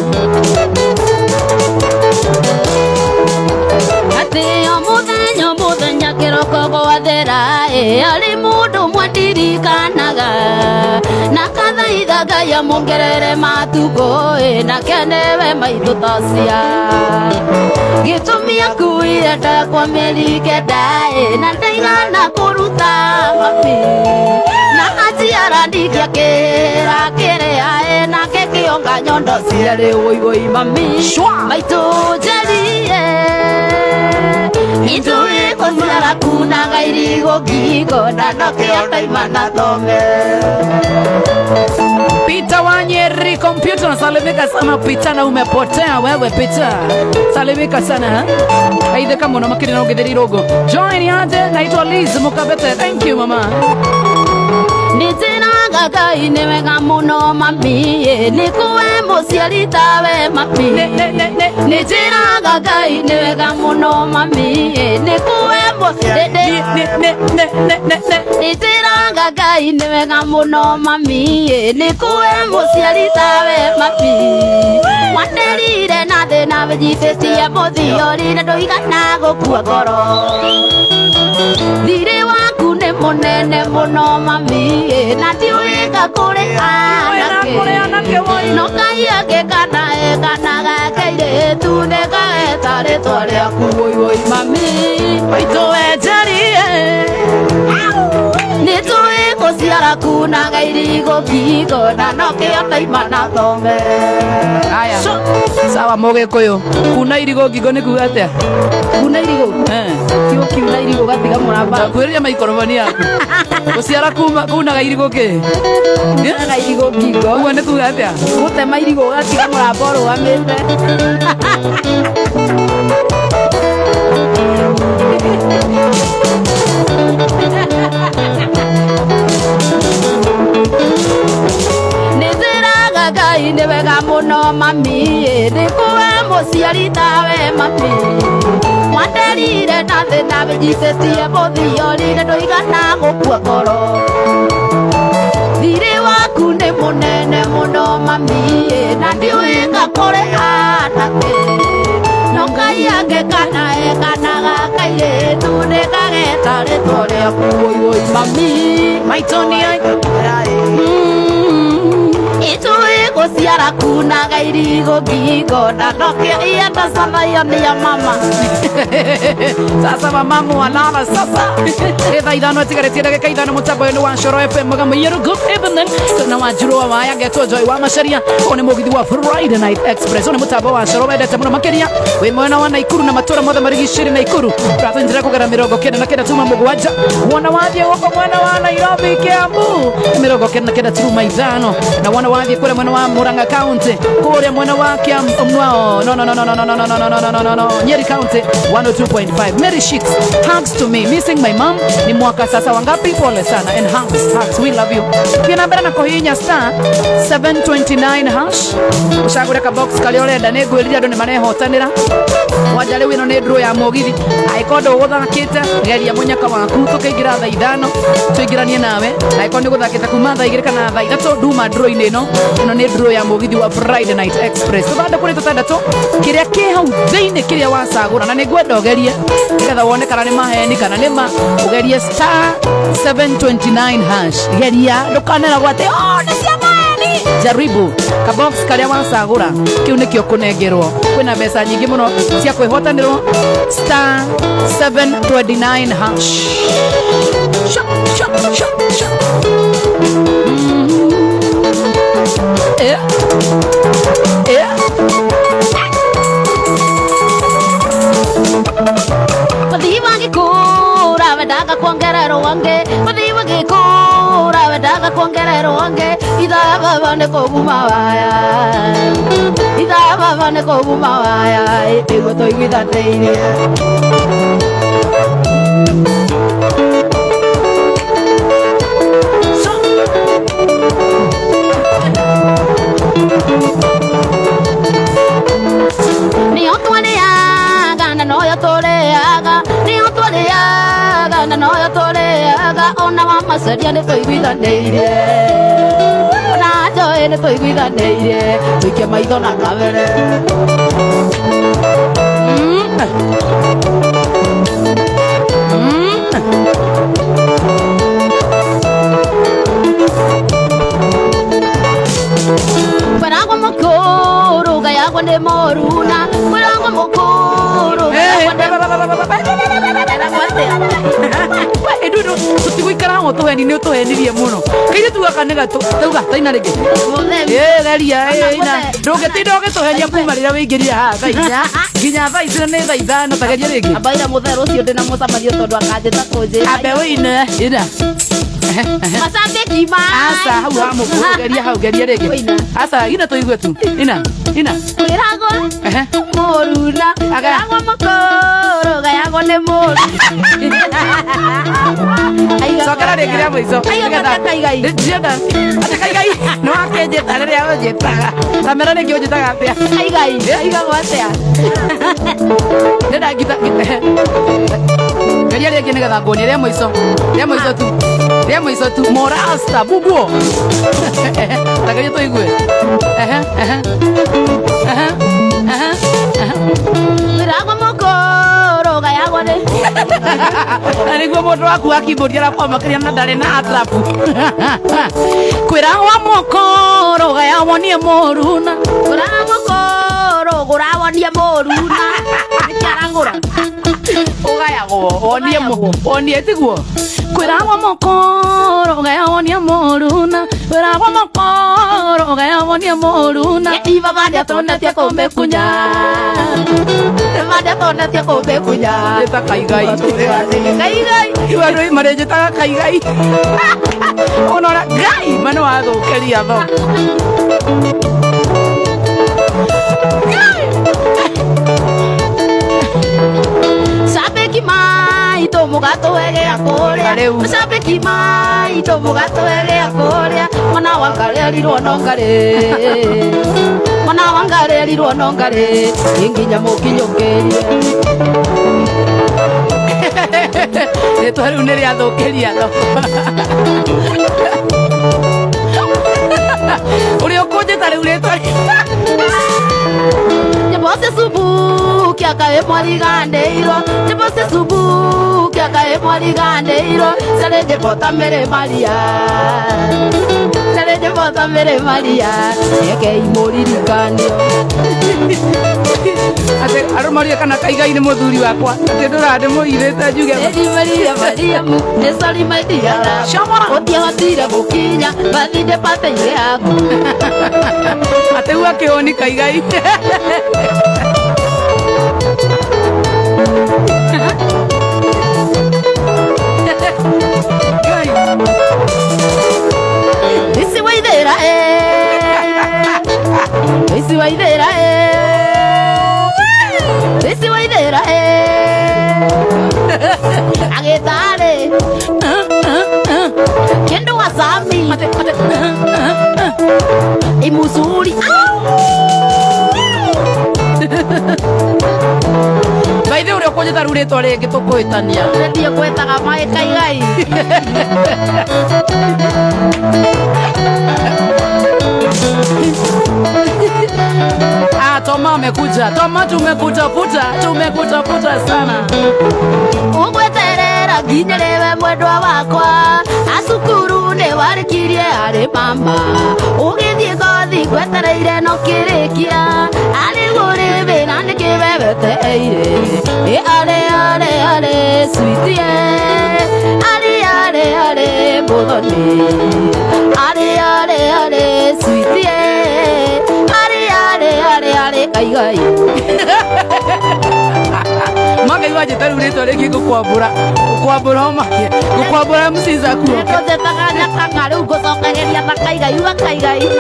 Ate omudenya kiroko gwathera ali mundu mwadirikanaga na kathaithaga ya mongerere matuko na kenewe maitho tacia gitumia kuire nda kwa mĩeri kenda na ndaigana kũruta mapi na aciara ndikia kĩra kĩrĩa nake kĩonga nyondo ciarĩ wũigũi mami maitũ njerie Itui kosiara kuna gairi gogigo na nokia taimana tome Peter Wanyeri computer salimika sana Peter na umepotea wewe Peter salimika sana aidha kama una makini na ugedheri rogo join aje naitwa Liz Mukaveta thank you mama Nitira gaga inewega muno mami nikuwe musiari tawe mami Nitira gaga inewega muno mami nikuwe Nitiraga Ngai nĩ wega mũno mami, nĩkũwe mũciari tawe mami. Mwanĩrire na thĩna wĩnyitĩtie mũthiorire ndũigana gũkua ngoro. Thirĩ waku nĩ mũnene mũno mami, na ndiũĩka kũrĩ anake. No Ngai angĩkanaga kairĩtu nĩkaeta rĩtwa rĩaku woi mami. Maitũ wenjerie nĩtũĩ gũciara kunaga irigo ngingo na no kĩo taima na thome. Aya sawa Mũgĩkũyũ, kuna irigo ngingo nĩ kuga atĩa? Kuna irigo kĩo kiuna irigo gatiga mũramba kwĩrĩria maikorobani yaku. Gũciara kunaga irigo kĩ? kunaga irigo ngingo ũguo nĩ kuga atĩa? gũtema irigo gatiga mũramba ũrũgamĩte. Nitiraga Ngai nĩ wega mũno mami, nĩkũwe mũciari tawe mami. Mwanĩrire na thĩna wĩnyitĩtie mũthiorire ndũigana gũkua ngoro. Thirĩ waku nĩ mũnene mũno mami, na ndiũĩka kũrĩ anake. No Ngai angĩkanaga kairĩtu nĩkageta rĩtwa rĩaku woi mami. Maitũ nĩ itũĩ gũciara kunaga irigo ngingo na no kĩo iendacanagia nĩ ya mama. Sasa mamamu walala sasa. Etha ithano etigarĩtie ndagĩka ithano mũtambo ũyũ nĩ wa Coro FM mũgamĩirũ good evening. Tuna wanjirũ wa waya getwo Joy wa Macharia. Ũyũ nĩ mũgithi wa Friday Night Express. Ũyũ nĩ mũtambo wa Coro wendete mũno makĩria. Wĩ mwena wa Naikuru na matũra mothe marigicĩirie Naikuru. Tũratũnyitĩra kũgera 99.7. Wona wathiĩ gũkũ mwena wa Nairobi Kiambu 99.5. Na wona wathiĩ kũrĩa mwena wa Murang'a County, kũrĩa mwena wa Kiambu no Nyeri County 102.5. Mary Shicks, hugs to me. Missing my mom. Ni mwaka sasa wangapi? Pole sana. And hugs, we love you. Pia nambara na kuhinya star 729 hash. Ushagure ka box kali orenda ne gwĩrĩria andũ nĩ marehotanĩra. Wanja rĩu ĩno nĩ draw ya mũgithi. Aikondo gũthakĩte geria mũnyaka waku tũkĩingĩra thaa ithano tũingĩranie nawe. Aikondo gũthakĩte kuma thaa 2 kana thaa 3 nduma draw-inĩ ĩno. Ĩno nĩ draw ya mũgithi wa Friday Night Express. Tũthanda kũrĩ tũtandatũ kĩrĩa kĩ hau thĩinĩ kĩrĩa wacagũra na nĩngwenda ũgerie nĩgetha wone kana nĩ maheni kana nĩ ma. Ũgerie star 729 hash. Geria ndũkanera gwate nĩ cia maheni. Jaribu ka box karĩa wacagũra kĩu nĩkĩo kũnengerwo. Kwĩna mbeca nyingĩ mũno cia kwĩhotanĩrwo. Star 729 hash. Shop. Mathiwa gĩkũra wendaga kuongererwo wange. Mathiwa gĩkũra wendaga kuongererwo wange. Ithaya baba nĩ kũguma waya. Ithaya baba nĩ kũguma waya. Nĩguo tũiguithanĩirie. Nĩo tũrĩaga na noyo tũrĩaga. Nĩo tũrĩaga na noyo tũrĩaga. Ona wa Macharia nĩ tũiguithanĩirie. Ona Joy nĩ tũiguithanĩirie. Tũikie maitho na kabere. Kweragwo mũkũrũ gayagwo nĩ moruna. Kweragwo mũkũrũ gayagwo Ndudu tutigũikara ho tũheni nĩ ũtũhenirie mũno. Kaire tugaga nĩ gatũ tauga taina rĩngĩ. Geria ina ndũgĩtinda ũgĩtũhenia kuma rĩrĩa wĩingĩrire haha thaa inya nginya thaa ici nĩ thaa ithano ta geria rĩngĩ. Abaira mũthero ũcio ndĩna mũcemanio tondũ akanjĩta kũnjĩra. Ambe wĩine ina Masambiki ma. asa hau ha mũkũrũ geria hau geria rĩngĩ. Asa ina tũigue tu ina. Kwĩragwo mũruna gayagwo mũkũrũ gayagwo nĩ mũruna. Sokera rĩngĩ rĩa mũico. Ndienda ati kaigai no akĩnjĩta rĩrĩa ũnjĩtaga. Kamera nĩngĩ ũnjĩtaga atĩa? Aigagwo atĩa? Ndenda ngita geria nigetha ngoni ria mwico tu morasta bubuo tagaria to igue Miragwa mokoro gaya gode ani gwo mundu waku akimburia kwa makiria na ndare na atrapu kwiragwa mokoro gaya wonie moruna Miragwa mokoro gurawonia moruna Nikiarangura ugayagwo onie tiguo kwiragwa mokoro gaya wonie moruna kwiragwa mokoro gaya wonie moruna Iva mande tonetia kombe kunya Mande tonetia kombe kunya eta kaigai Kaigai iwa roi mareje ta kaigai onora gai mano athukeria tho Sabeki mai to mugato ege akoria Sabeki mai to mugato ege akoria Mana wangare lirwo nongare Mana wangare lirwo nongare Inginya mukinyokerie eto hari uneri athukeria tho uri okonje tare uretwa Jebose subu kia kae mwaligandeiro Jebose subu kia kae mwaligandeiro Sale jebota mere maria Sale jebota mere maria Eke imoririkanio ate aromaria kana kaigai ni muthuri wakwa ate ndurande muirete njuge Eri maria maria mu Nesali maria Shamara Otia hatira mukinya Bathinde pate ile aku ate wakioni kaigai Isi waithera Isi waithera Isi waithera Agitare Kendo wasami Imusuri baithe uri okonje tare uretwa ringi tukwitania Ndio kwetaga mai kaigai Toma amekuja Toma tumekutafuta sana Ugweterera nginyerewe mwendwa wakwa Asukuru ne warikirie ari mama Ugithie gothi gwetereire no kirikia Ari guri bina nikibebete ale sweetie ale bodoni ale sweetie ale kaigai magai waje tare uretwa ringi gukwambura msiza kuo Koze taganya kangare ugosokereria na kaigai wa kaigai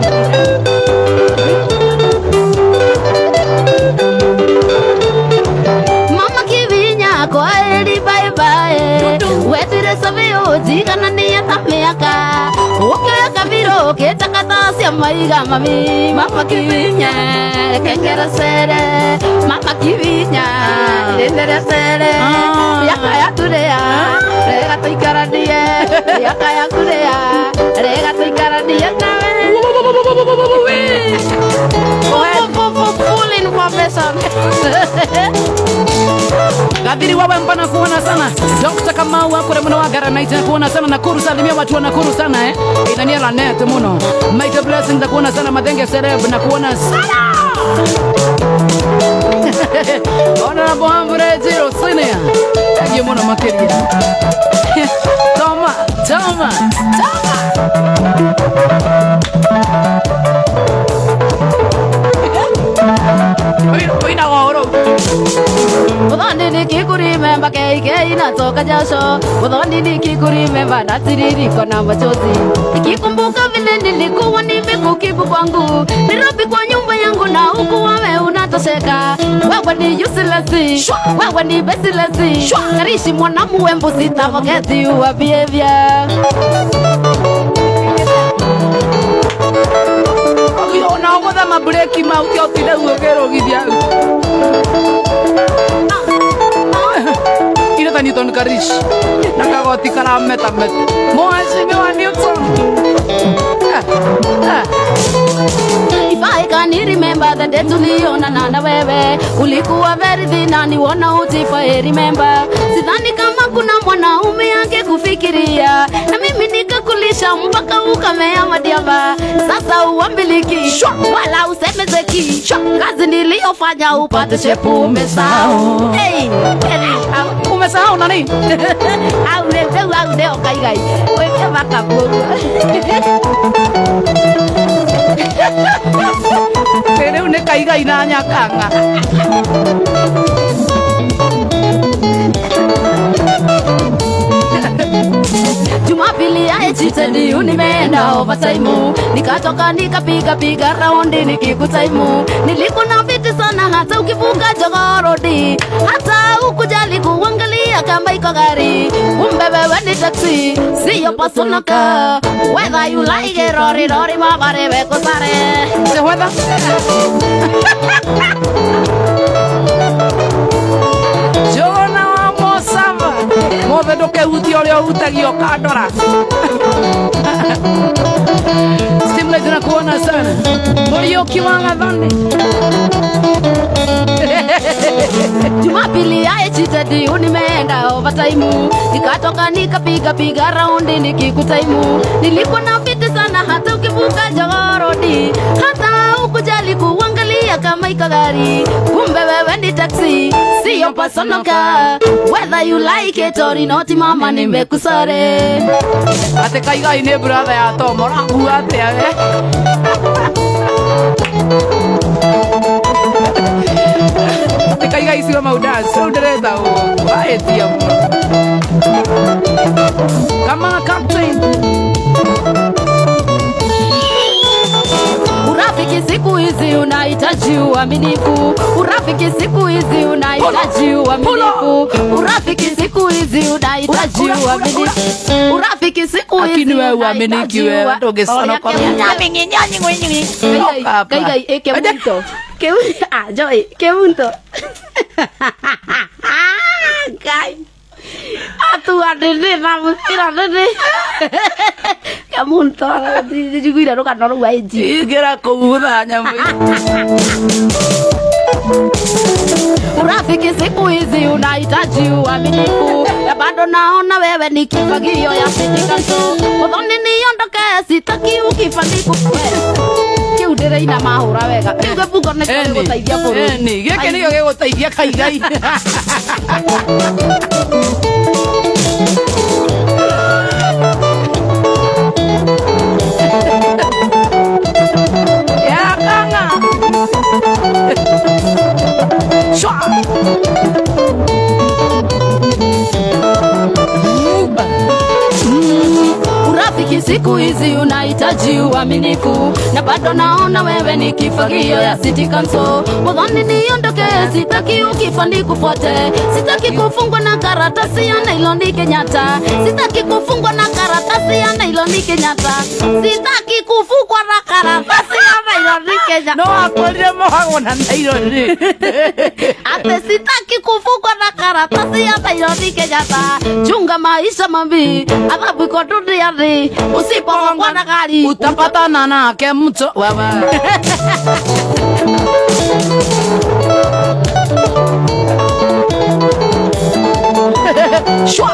Mama kivinya kwa eri bye bye Wetire savio jigana ni atamiaka Ukeka viro ketakata sia maiga mami Mama kivinya kengera sere Mama kivinya lendere sere Yaka ya turea Rega tuikaranie Yaka ya kurea Rega tuikaranie nawe Full information Gadiri wawe mpana kuona sana Dr. Kamau akure muna wagara na ita kuona sana Nakuru salimia watu wa Nakuru sana Inaniela net muno Mighty blessings kuona sana Madenge Sereb na kuona sana Honorable Hambre Zero Senior Egi muno makiria Toma Oina goro Udhoni nikikurememba keikei natoka jasho Udhoni nikikurememba natiririko na machozi Nikikumbuka vile nilikuwa nimekukibu kwangu Nairobi kwa nyumba yangu na huku wewe unatosheka Wewe ni useless, wewe ni baseless Karishi mwanamuwe mbuzi forget your behavior Ona ogotha mabreki mauti otire uogero githia Ire tani ton Karish nakagoti karameta met Mwashi wa Newton. If I can remember the day tulionana na wewe, ulikuwa very thin na niona utifa remember. Sidhani kama kuna mwanaume angekufikiria, na mimi nikakulisha mpaka ukamea madiamba. Sasa uambiliki wala usemezeki, kazi niliyofanya upate shepu umesahau. Hey, umesahau nani? Au leo kai weke makapo. Tere une kai na nyakanga. Jumapili ya chitedi unimeenda overtime, nikatoka nikapiga raundi nikikutaimu. Nilikuna fiti sana hata ukivuka Jogorodi, hata ukujali kuangalia kama iko gari. Kumbe wewe ni taxi, siyo personal car. Whether you like it rori mabare weko sare. Se whether Jona wa Mosava Move doke uti oleo utagio kadora. Stimulate na kuona sana Moyo kiwanga dhani. Jumapili ya chitedi unimeenda overtime, nikatoka nikapiga raundi nikikutaimu. Nilikuwa na fiti sana hata ukivuka Jogorodi, hata ukujali kuangalia kama iko gari. Kumbe wewe ni taxi, siyo personal car. Whether you like it or not, mama nimekusare. Ate kaiga ine brother ya tomora kuate ave. Ate kaiga isiwa maudansi udereta o baetia mo. Kama captain. Urafiki siku hizi unahitaji uaminifu. Urafiki siku hizi unahitaji uaminifu. Urafiki siku hizi unahitaji uaminifu. Urafiki siku hizi Akini wewe uaminiki wewe ndoge sana kwa mimi. Kai eke punto. Joy, ke punto. Kai. Atu adede na musira adede. Kamunto dijiguira roka no ruaiji. Igera kuudha nyamu. Urafiki siku hizi unahitaji uaminifu. Ya bado naona wewe ni kifagio ya sitikaso. Udhoni niondoke sitaki ukifaniku. Kiudere ina mahura wega. Nigwe bugo ne gutaidia buru. Ni geke niyo gegutaidia kaigai. Ya kanga. Shwa. Urafiki siku hizi unahitaji uaminifu. Na bado naona wewe ni kifagio ya City Council. Udhani niondoke sitaki ukifandi kufuate. Sitaki kufungwa na karatasi ya Nairobi Kenyatta. Sitaki kufungwa na karatasi ya Nairobi Kenyatta. Sitaki kufungwa na karatasi ya Nairobi Kenyatta. No akwende mohago na Nairobi. Ate sitaki kufungwa na karatasi ya Nairobi Kenyatta. Chunga maisha mabi, adhabu iko duniani. Usipogongwa na gari utapatana nake mtu wewe. Shwa.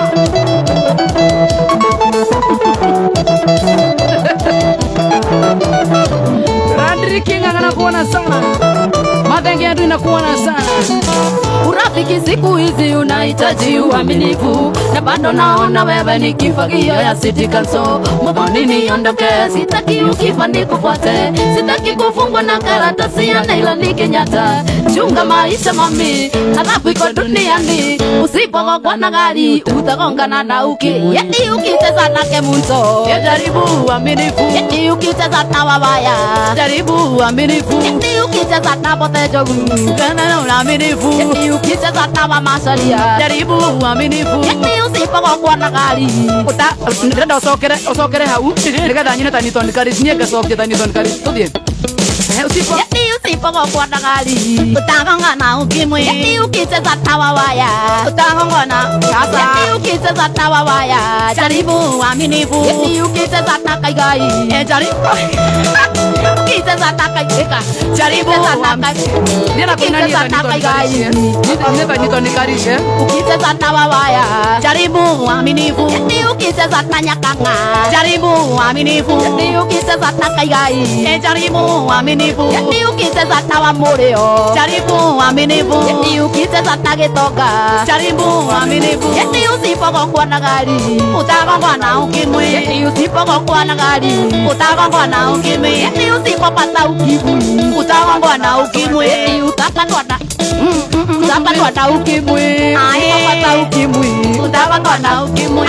Randri King anakuona sana. Madenge yetu inakuona sana. Urafiki siku hizi unahitaji uaminifu. Na bado naona wewe ni kifagio ya City Council. Mbona niondoke sitaki ukifandi kufuate. Sitaki kufungwa na karatasi ya Nairobi Kenyatta. Chunga maisha mami, adhabu iko duniani. Usipogongwa na gari utagongana na yeti ukicheza na kemunto. Jaribu uaminifu. Yeti ukicheza na wabaya. Jaribu uaminifu. Yeti ukicheza na potejo. Kana uaminifu. Yeti ukicheza na mamasharia. Jaribu uaminifu. Yeti usipogongwa na gari Nenda osokere hau. Nigetha nyine tani ton karis nie gasoke tani ton karis. Tudie. Usipo. Yeti usipogo kwa dagali utagongana ukimwi eti ukicheza tawawaya utagongana sasa eti ukicheza tawawaya jaribu uaminifu eti ukicheza takaigai jaribu ukicheza takaika jaribu nina kunani takaigai nita nikarishe ukicheza tawawaya jaribu uaminifu eti ukicheza tanyakanga jaribu uaminifu eti ukicheza takaigai jaribu uaminifu eti ukicheza tawamureo jaribu uaminifu eti ukicheza tagetoka jaribu uaminifu eti usipogo kwa nagari utagongwa na ukimwi eti usipogo kwa nagari utagongwa na ukimwi eti usipopata ukimwi utagongwa na ukimwi eti utapatwa na utapatwa na ukimwi utapata ukimwi utagongwa na ukimwi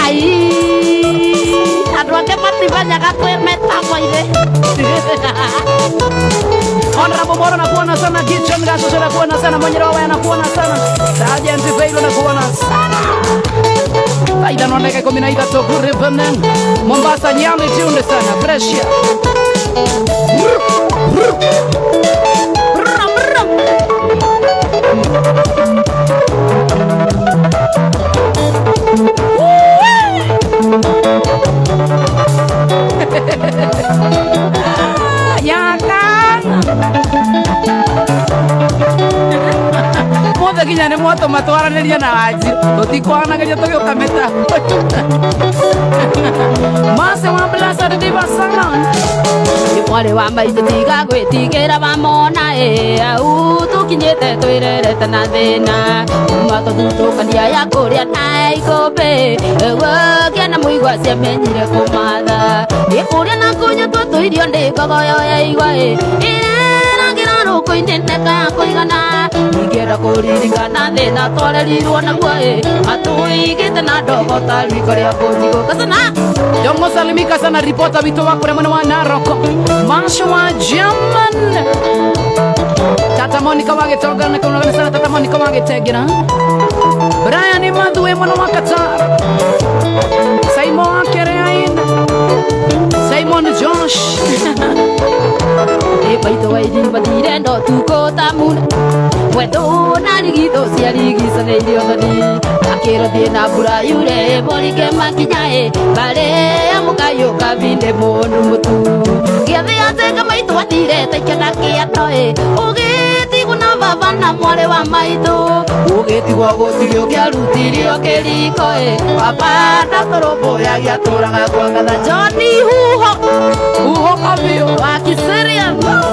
andũ angĩ matibanyaga kwĩmeta ile Honorable Moro nakuona sana, Kitchen Gaso nakuona sana, Mwenyero wewe nakuona sana, Sergeant Veilo nakuona sana. Faida noneka 13 Kurivenen Mombasa Nyame tunde sana fresh. Kinya ni moto matwaraniria na waji tutikwanagaria tugiukameta mase wa blasa de basana wale wa maitũ tiga gwĩtigĩra bamona au tũkinyĩte twĩrerete na thĩna kuma tũthutũkania ya kũrĩa na ikũmbĩ gũkĩa na mũigua ciamenyire kũmatha ĩkũrĩa na kũnyua tũtũirio nĩ ngogoyo ya igua ĩragĩra rũkũ-inĩ neka ya kũigana ingĩenda kũririkana thĩna twarerirwo naguo matũigĩte na ndogo ta riko rĩa kũnjigũka sana Jongo salimika sana ripota wito wako na mwana wa Naroko Masho wa German Tata Monica wagetoga na kuna sana Tata Monica wagetegera Brian Madhuwe mwana wa Qatar Simon Kereain Simon Josh baito waidin badire ndo tuko tamuna wedo na ligito cia ligisa ne irio thoni akira thina mbura yure borike makinyae bare amukayo kabinde mundu mutu giathe ateka maito watire tekena kiatoe ugiti kuna baba na mwale wa maito ugiti gwa gutirio kiarutirio kiriko baba na torobo ya giaturaga kwa katha Johnny huho kabio wakiseria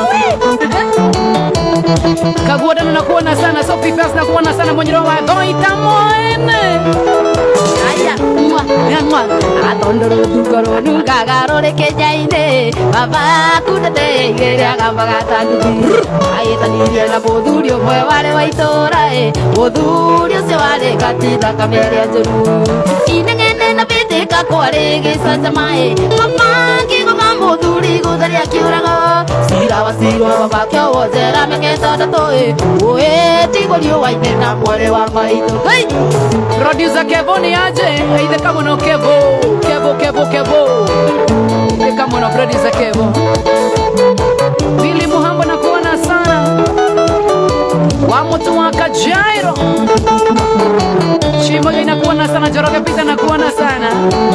Kaguoda nakuona sana Sophie Fast nakuona sana Mwenyero wa Goita Moene Aya mwa atondoro dukoro nugagaro rekejaine baba kudete igeria gambaga tandubi ayetaniria na bodhurio mwe wale waitora bodhurio se wale katida kameria juru inengene na biteka kware gisajamae mamangi gogambo dhuri godaria kiurago sira wasiro baba kyo wozera meketa datoe oe tigorio waine na mwale wa maito hey Producer Kevo ni aje aide kama no Kevo kama no producer Kevo Billy Muhambo nakuona sana wa mtu wa Kajairo Chimo inakuona sana Joroge Pita nakuona sana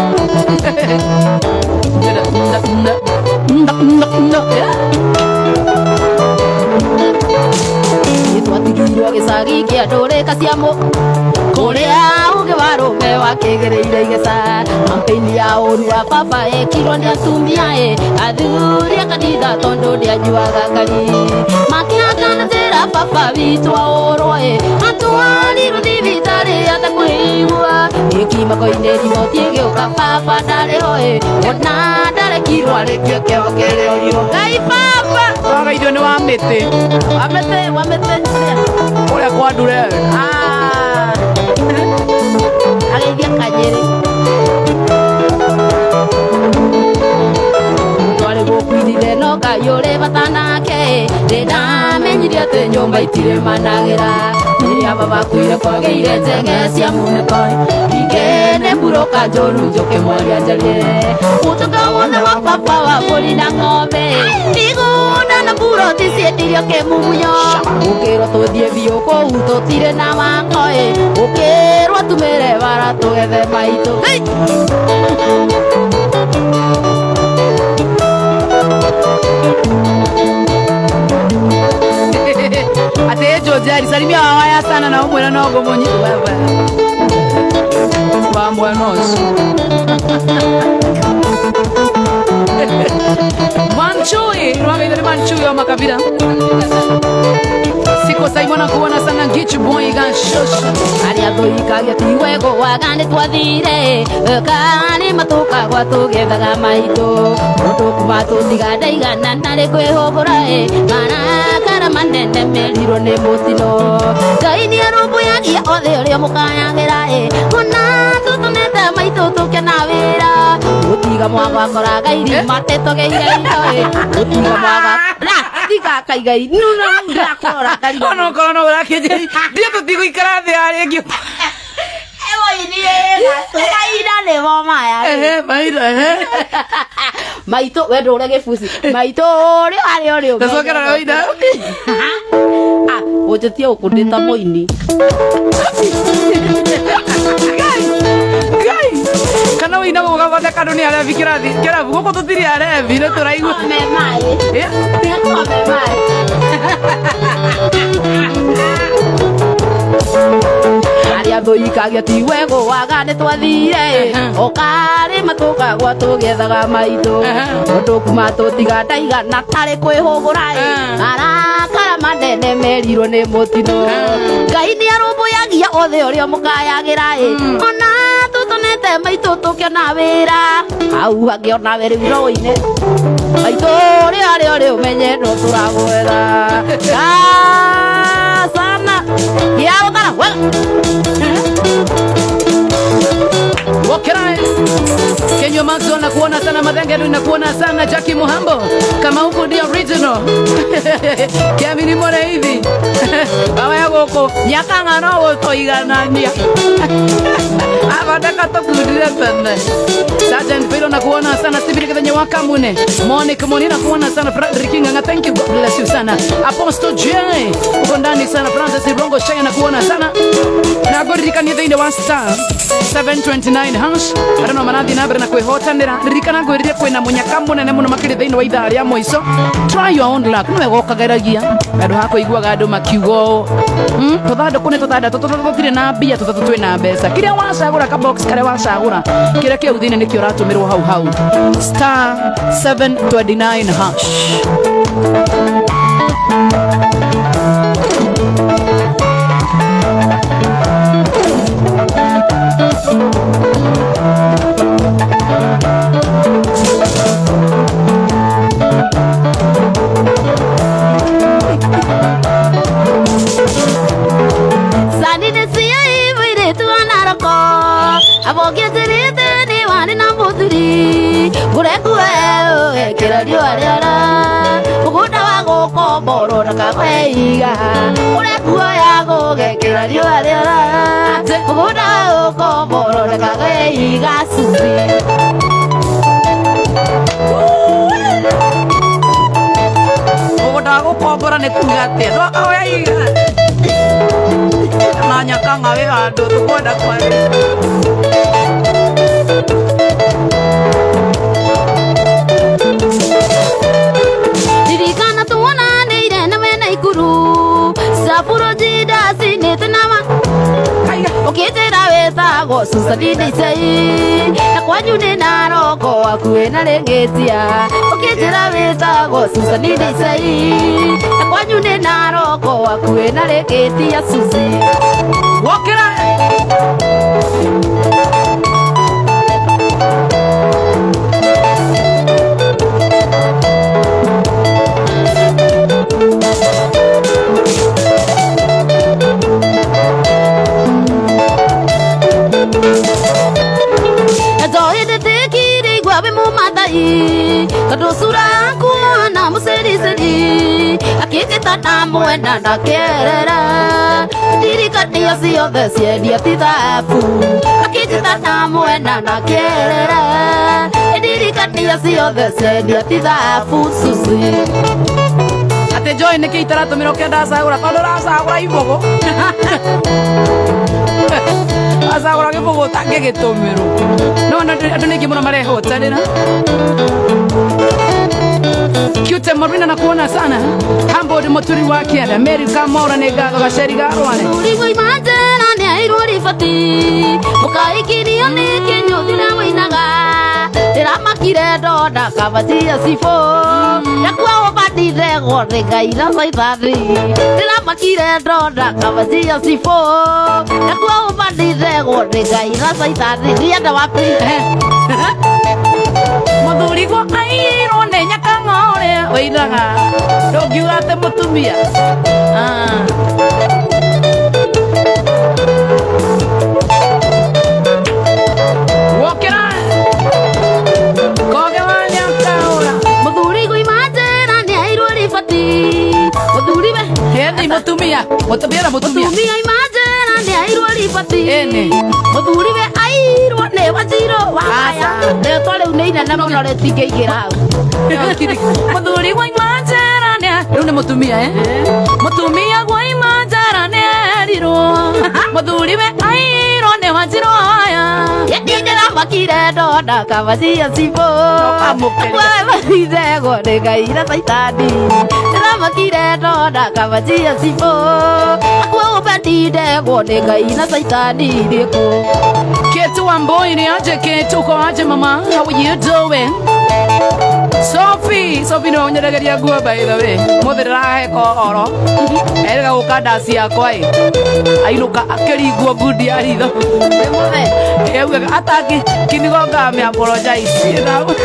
Itwatigirwo gĩcagi kĩa ndũrĩka cia mũ kũrĩa ũgĩ wa rũme wakĩgereire igesa kampeni ya ũru wa baba ekirwo nĩ atumia athuri a kanitha tondũ ndĩanyuaga ngari makĩhakana njĩra baba witũ aũrwo atwarirwo thibitarĩ atakũigua gĩkimako-inĩ riboti ĩgĩũka baba ndarĩ ho ona ndarekirwo arĩkie kĩo kĩrĩoirwo Ngai baba wagaithio nĩ wa mĩtĩ kũrĩa kwa ndure ageithia Kanyĩrĩ twarĩ gũkuithire no Ngai ũrĩ bata nake ndĩndamenyire atĩ nyũmba itirĩ managĩra rĩrĩa baba kwĩre kwagĩire njenge cia mũnĩko ingĩ nĩ mbura Muloka joru joke moria jalie Utoka wone wa papa wa poli na ngombe Iguna na buro tisie tirio ke mumuyo Ukero to die bioko uto tire na wankoe Ukero tumere bara togethe maito Hey! Ate Jojari salimia wawaya sana na umwe na nogo monyi wewe Bambwa nosu Manchui Nwanga idhari manchui wa makabila Siko saimona kuwana sana ngichu boy gan shosh Aria doika ya tiwego wagane twathire Kani matuka kwa tugethaga maito Mutuku matu tigada igana nare kwihogora Mana kara manene meliro ne mutino Kaini arubu yagia othe uria mukayagira Kuna tutunete maito tukena wira Utiga mwaga koraga iri mateto geire ito Utiga mwaga Tika kaigai nuna ndakora kari Ono kono urakije Dia tutigo ikara de ari egyo Ewo iniega Kaira le mama ya maira Maito wedo urege fusi Maito rio ari rio Tasokera na oida Ah ojetia ukundita moini Kana wina mugabata kanuni ala fikirathi kera guko tutiri ale vile turaigu me mai Tiako me mai Aria doikagia tiwego wagane twathire Okari matuka gwa tugethaga maito Mutuku matu tigada igana tare kwihugura Arakara manene merirwo ni mutino Ngai ni arumbuyagia othe uria mukayagira Ona tutunete maito tukena wira Au hangiona wiri wiro-ine Maito ri umenye no turagwetha Sana Yao kana Wokerai Kenyo Maxo na kuona sana Madhengeru na kuona sana Jackie Muhambo Kama huku the original Kiami ni mone hivi Bawa ya goko Nyakanga no woto iganania Abadaka to kudire pende Sergeant Philo na kuona sana Stevie Kithenye Wakamune Monica Moni na kuona sana Frederick Nganga thank you God bless you sana Apostle J uko ndani sana Francis Rongo Shaya na kuona sana Na gorika ni the one star 729 hash arano manathi nambere na kwihotanira ririkana ngwiririe kwina munyaka munene muno makiri thiini wa ithaa ria moico try your own luck niwe gokageragia andu hako iguaga andu makiugo tuthanduku ni tuthandu tutire na mbia tuthatu twina mbeca kiria wacagura ka box kare wacagura kiria kiu thiini nikio ratumirwo hau star 729 hash Kaiga ule kuya go gekira riwa riwa Muguda uko boro na kaiga susi Muguda uko boro ne kungate ndo akaoya iga Nanya kanga we ando tukoda kwa Dirikana tuona neire na mena ikuru Sapuro jida sinete nama Oketera weta go susadini sei Na kwanyu ne naroko akue na lengetia Oketera weta go susadini sei Na kwanyu ne naroko akue na lengetia susi Wokera Kadosura kuona museri seri akĩnjĩta ndamwenda ndakerera ndirikania ciothe ciendia ti thabu akĩnjĩta ndamwenda ndakerera ndirikania ciothe ciendia ti thabu Suzy ate Joy nä kä itara tå mä ro kä ndacagå ra tondå racagå ra ibågå acagå ra gä bågå tangä gä tå mä rwo no andå nä ingä må no marehåtanä ra Cute Marina na kuona sana Hambo de moturi wa kienda Amerika mora nega gaceri garwane Urigo imagine ane airuri fati Mukaikiri ane kenyo dina wainaga Terama kire doda kabatia sifo Yakwa obadi rego rega ila saitari Terama kire doda kabatia sifo Yakwa obadi rego rega ila saitari Riada wapi Muthuri go airo ne nyakangore oiraga ndogiuga ate mutumia wokera koge wanya kaura muthuri go imagine ne airo rifati muthuri be hendi mutumia mutumia imagine ne airo rifati ene muthuri be airo ne wajiro waya ne tole uneina na no le tikeigira muthuri go imagine riu ni mutumia mutumia go imagine riro muthuri we airo ne wajiro aya yekindira makire doda kabatia sipo amukire go de gaira saitani ra makire doda kabatia sipo akwa ubadide go de gaira saitani deko Ketu Wamboi ni aje Ketu ko aje mama how are you doing Sophie no nyeregeria gua by the way muthira he ko oro erga ukanda cia kwai ainuka akeri gua gudi aritho euga ataki kinigonga me apologize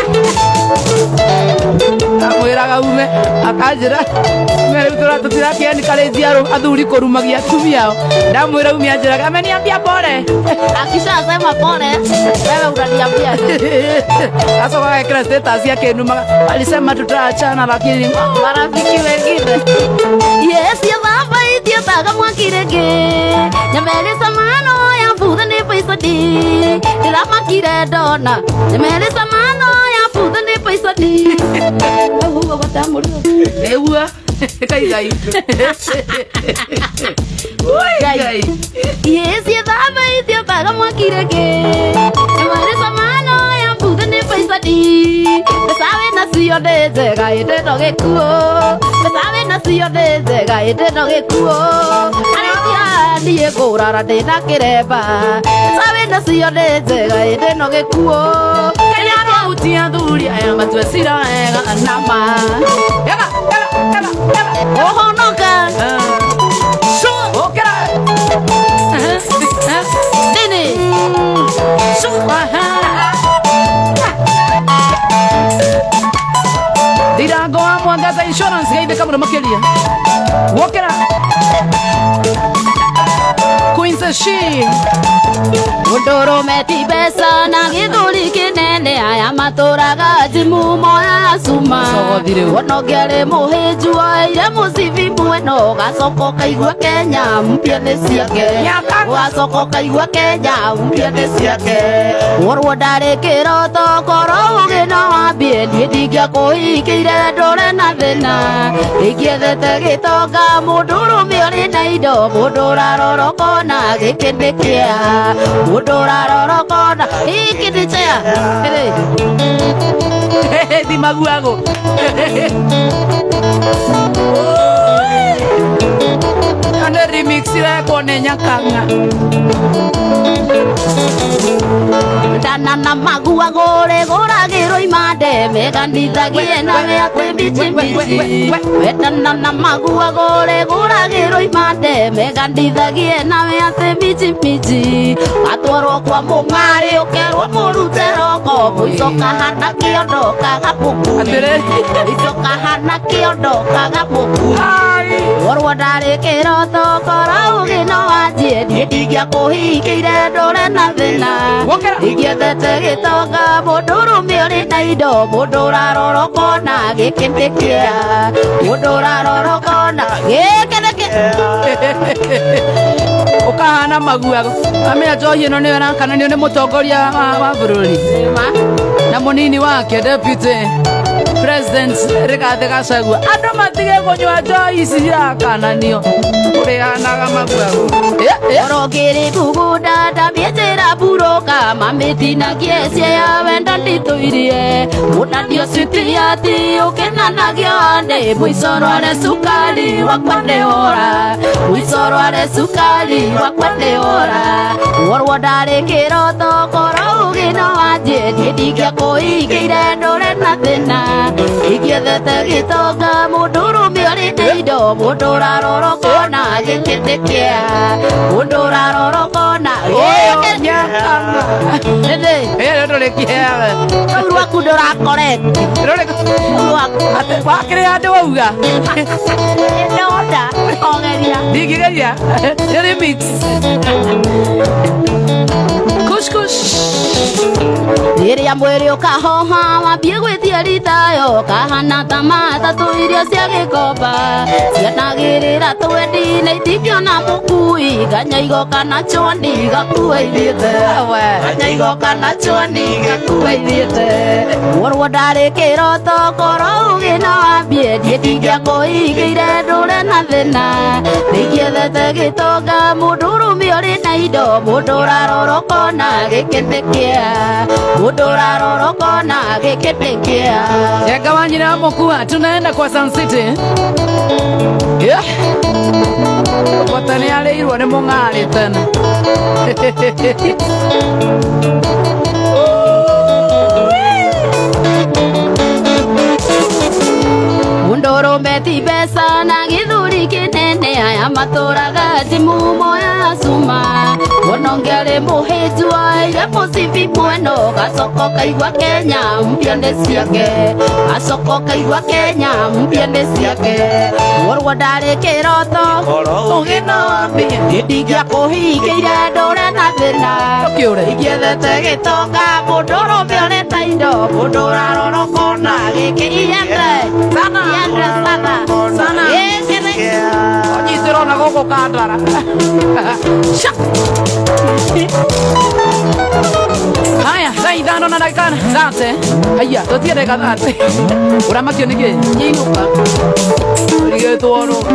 amwiraga ume akanjira mere utora tutira kiani kalezia athuri korumagia tumiao ndamwira umia njiraga ameniambia pole akishasema pole wewe unaniambia asoka ekra status yake numa alisema tutaachana lakini marafiki wengine yes ya baba idia taga mwakirege nyameleza mano ya fuda ni pesa di ila makire dona nyameleza mano ya fuda ni pesa di huwa watamuri ewa kai oi yes ya baba idia taga mwakirege nyameleza mano ya fuda ni pesa di sabe na siyo deze gaite doge kuo sabe na siyo deze gaite doge kuo aria die gorara de na kireba sabe na siyo deze gaite doge kuo kenya no utia duri aya matwesira ega nama ega oho noka so okera nini so Dirango Mwangaza Insurance gaibe kamera makelia wokera Queen's she Udoro meti besa na githuri kinene aya maturaga jimu moya suma onogere muhiju ire musivi mweno gacoko kaigua Kenya mpya ne ciake gacoko kaigua Kenya mpya ne ciake worwo ndari kiroto koro ugino wambie nie ndingia kuhingire ndore na thina ingiethete gitonga mundu rumi uri na indo mundu urarorokona giki ni kia mundu urarorokona giki ni kia di maguago ane remix ile kone nyakanga dana na maguago re goragiro imande megandithagie na mea kwimbichimbichi dana na maguago re goragiro imande megandithagie na mea kwimbichimbichi atwaro kwa mung'ari ukerwo murute roko muicoka hana kiondo kagapuku atere icoka hana kiondo kagapuku Orwo ndari kiroto kora ugino wanjie ndigia kuhingire ndore na thina Igiethete gitonga mundu rume uri na indo mundu urarorokona gikindikea mundu urarorokona gikindikea ukahana maguago amenya Njohi ino niwe nakananio ni mutongoria wa bururi na munini wake deputy president Rigathi Gachagua andu matige kunywa Njohi cia kananio urihanaga maguago orogiri kugunda ndamietera buroka mamitinagie cia ya wenda ndituirie unadio sitiati ukenanagio ande mwisorware sukari wakwende ora mwisorware sukari wakwende ora orwo ndari kiroto kora ugino wanjie ndigia kuhingire ndore na thina Igiethete gitonga mundu rume uri na indo mundu urarorokona gikindikea mundu urarorokona nyakanga ndore kiawe urwa kundura koreti wakire andu wauga ndoda ogeria ndigigeria remix kush Iria mwiri ukahoha wambie gwitia ritayo kahana tamata tu iria cia gikomba cianagirira twendi na itingiona mukui ganya igoka na choni gakua ithiete ganya igoka na choni gakua ithiete orwo ndari kiroto kora ugino wambie ndingia kuhingire ndure na thina Igiethete gitonga mundu rume uri na indo mundu urarorokona gikindikea mundu urarorokona gikindikea Jenga wanyina mukua tunaenda kwa Sun City Watani areirwo ni mung'ari tena Mundurume ti besa na githuri kinene aya maturaga timu moya suma Wonongere muhejwa ile musibi mweno gasoko kaigwa Kenya mpiende siake Gasoko kaigwa Kenya mpiende siake Orwo ndari kiroto ugino wambie ndigia kuhingire ndore na thina Igiethete gitonga mundu rume uri na indo mundu urarorokona gikiriende sana Onyitĩrwo gũkũ kandara haya thaa ithano na ndagĩka thate haya tũtie ndagĩka thate ũramakio nĩkĩ nyinũka ũrigĩtwo nũ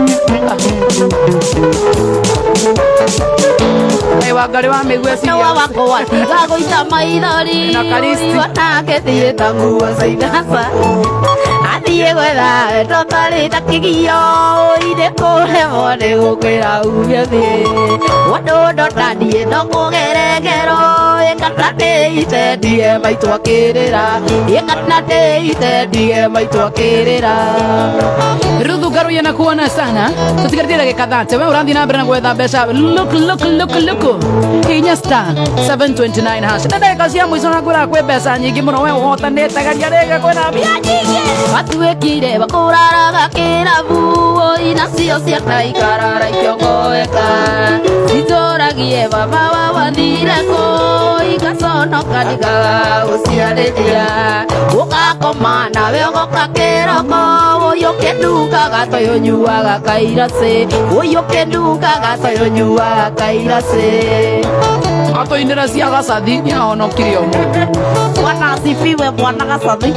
Wangari wa mĩigua ciria wakwa tiga gũita maithori wanake thiĩta nguo cainasa athiĩ gwetha wendo tarĩ ta kĩgio ire kũremwo nĩ gũkwĩra umie thiĩ mũndũ ndataniĩ ndokũgerengero ĩkata ndĩitendie maitũ akĩrĩra ĩkata ndĩitendie maitũ akĩrĩra Ruthu Garuya na kuona sana tutikarĩtie ndagĩka thate we ũrathiĩ na mbere na gwetha mbeca look Kenya star 729 hash na ndagĩka cia mũico na ngwĩra kwĩ mbeca nyingĩ mũno we ũhotanĩte garia rĩngĩ kwĩna mbia nyingĩ matuĩkire bakũraraga kĩrabu inacio ciana ikarara ikĩongoeka citũragie baba wa wathire kũ igaconoka ndigagũciarĩria ũgakoma nawe ũgoka kĩroko ũyũ kĩndugaga toyũ nyuaga kairacĩ ũyũ kĩndugaga toyũ nyuaga kairacĩ atũinĩra cia gacathi nĩahonokire ũmwe Bwana asifiwe Bwana gacathi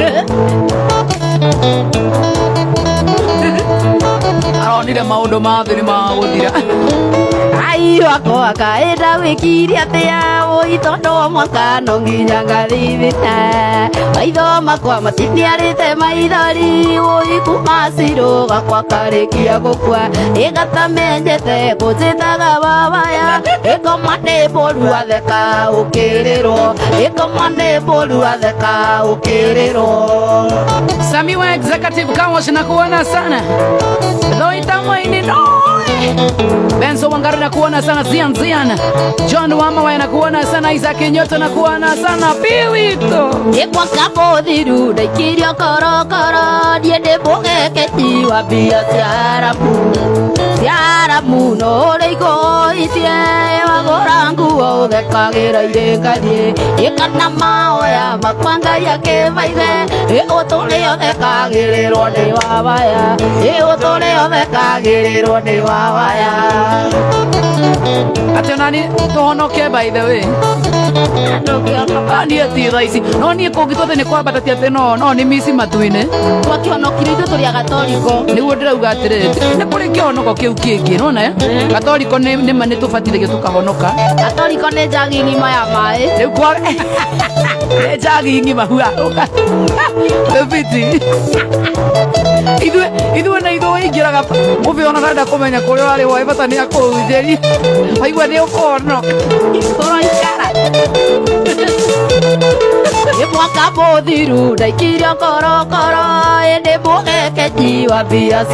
aronire maũndũ ma thĩ nĩmagũthira ai wakwa kaenda wĩkire atĩa ũi tondũ wa mwaka no nginya ngathithĩte maitho makwa matiniarĩte maithori ũi kuma cirũ gakwa karĩkia gũkua ĩgatamenyete kũnjĩtaga babaya ĩkoma nĩ mbũru atheka ũkĩrĩrwo ĩkoma nĩ mbũru atheka ũkĩrĩrwo Sami wa executive kawash na kuona sana Loita mwaini no Benzo Wangari na kuona sana, Zian John Wama na kuona sana, Isaac Nyoto na kuona sana, Piwito Ekwa kapo dhiru daikirio koro koro diende boge keti wa bia Siara muno leiko itie wagorangu o dekagira irekadie Ekana maoya makwanga yake vaide Otole o dekagiriro ni wabaya Otole o dekagiriro ni wabaya Ate nani tuhonoke by the way Ani ati raisi no ni kogitothe ni kwamba tati ate no ni misi matuine twakihonokire ithu turi agatoriko niguo ndirauga atiri ni kuri kihonoko kiu kingi nona gatoriko ni mani tubatithagio tukahonoka gatoriko ni njagi ngima ya mai riu kwa njagi ngima hua beti Idue na idue ingiraga ubiona nada kumenya kuria ari wa ibata ni akutheri aigua ni ukono toro ikara Ekwa kapo dhiru daikirio koro koro ende boge keti wa bia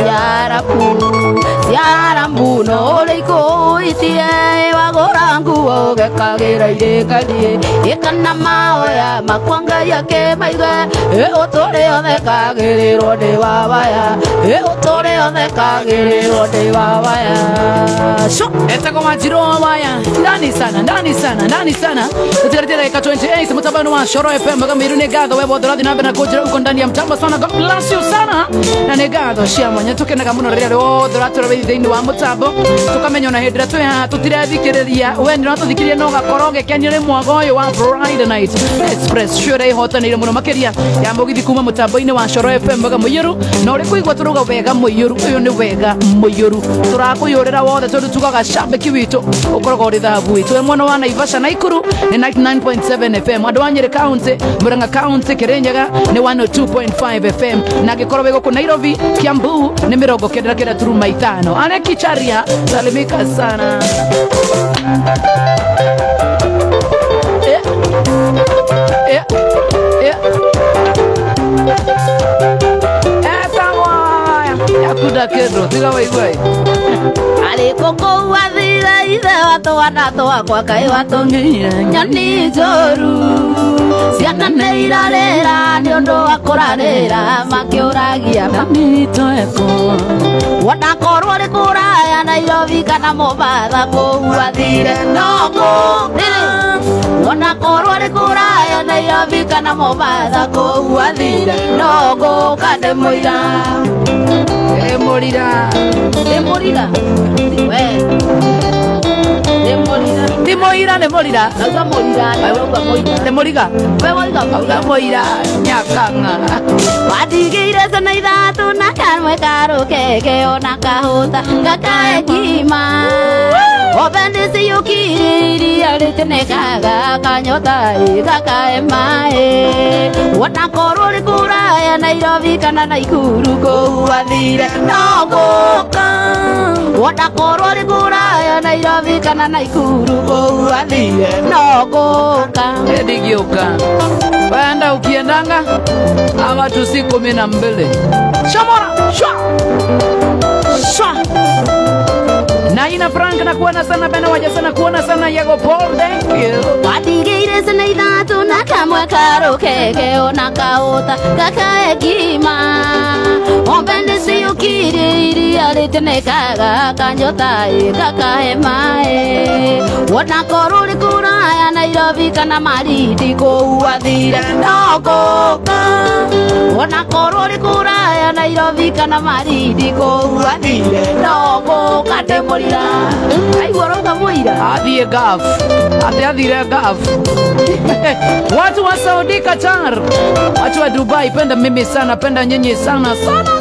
Siara muno leiko itie wagorangu o gekagira irekadie Ekana maoya makwanga yake maigwe Otore o dekagiriro ni wabaya Otore o dekagiriro ni wabaya Sho etako majiro wabaya ndani sana Tutikaritia dakika 28 mutabano wa Shoro FM kama irune gado webo doradi na bena kujira uko ndani ya mtambo sana. God bless you sana na negado shia mwanya tukenaga muno rire doratu rabe thini wa mutambo tukamenya na hedra twa tutirathikiriria we ndino tuthikirie no gakoroge kenyire mwagoyo wa Friday Night Express shure hotanire muno makeria ya mugithi kuma mutambo-ini wa Shoro FM kama muyiru na uri kuigwa turuga wega muyiru uyu ni wega muyiru turakuyurira wothe tondu tugaga shambiki witu ukoroga uri thabu witu we mwana wa Naivasha na Ikuru ni 99.7 FM andu wa Nyeri County Murang'a County Kirinyaga ni 102.5 FM na gikorwo wego ku Nairobi Kiambu ni 99.5 ane kicharia salimika sana yakuda kedro tiga waigwai Alikoko wathira ithe watu wakwa kai watongire nyoni njoru ciana nĩ irarĩra nĩ ũndũ wa kũrarĩra makĩũragia mamito eko wanakorwo rĩ kũraya Nairobi kana Mombasa kũu wathire nongo wanakorwo rĩ kũraya Nairobi kana Mombasa kũu wathire nongo kande mũira Demorira we Demorira Nauga moira nauga moira Demoriga we moira auga moira nyakanga wadigire sana ithatu na kamwe karukeke ona kahuta gakae kima Obende se yukiri alitenekaga kanyota gakae mae wanakorwo rĩ kũraya Nairobi kana Naikuru kũu wathire nogoka wanakorwo rĩ kũraya Nairobi kana Naikuru kũu wathire nogoka ndigioka waenda ukiendanga ama tusi 12 shamora shwa na ina Frank na kuona sana bena waja sana kuona sana Yago Paul thank you wadigire sana ithatu na kamwe karukeke ona kahuta gakae kima Obende se yukiri alitenekaga kanyota gakae mae wanakorwo rĩ kũraya Nairobi kana Malindi kũu wathire nogoka wanakorwo rĩ kũraya Nairobi kana Malindi kũu wathire nogoka ndemũrira aigua rauga mũira athie gaf athire gaf watu wa Saudi Qatar watu wa Dubai penda mimi sana penda nyenye sana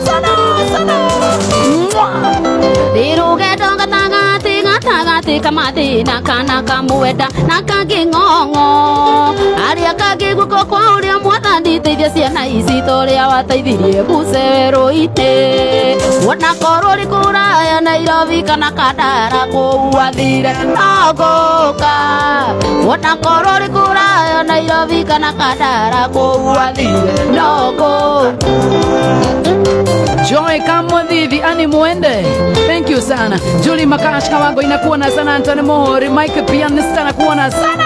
Diruge donga tagati kamati na kana kamuenda na kagingongo aria kagiguko kwa uria mwathani teithia ciana ici toria wateithirie bucero ite wanakorwo rĩ kũraya Nairobi kana Kandara kũu wathire nogoka Ona korori kurayo Nairobi kana Kandara kuwathire nogo. Joy Kamodhithi Ani Mwende, thank you sana. Julie Makash Kawango inakuona sana. Anthony Mohori Mike Pianista nakuona sana.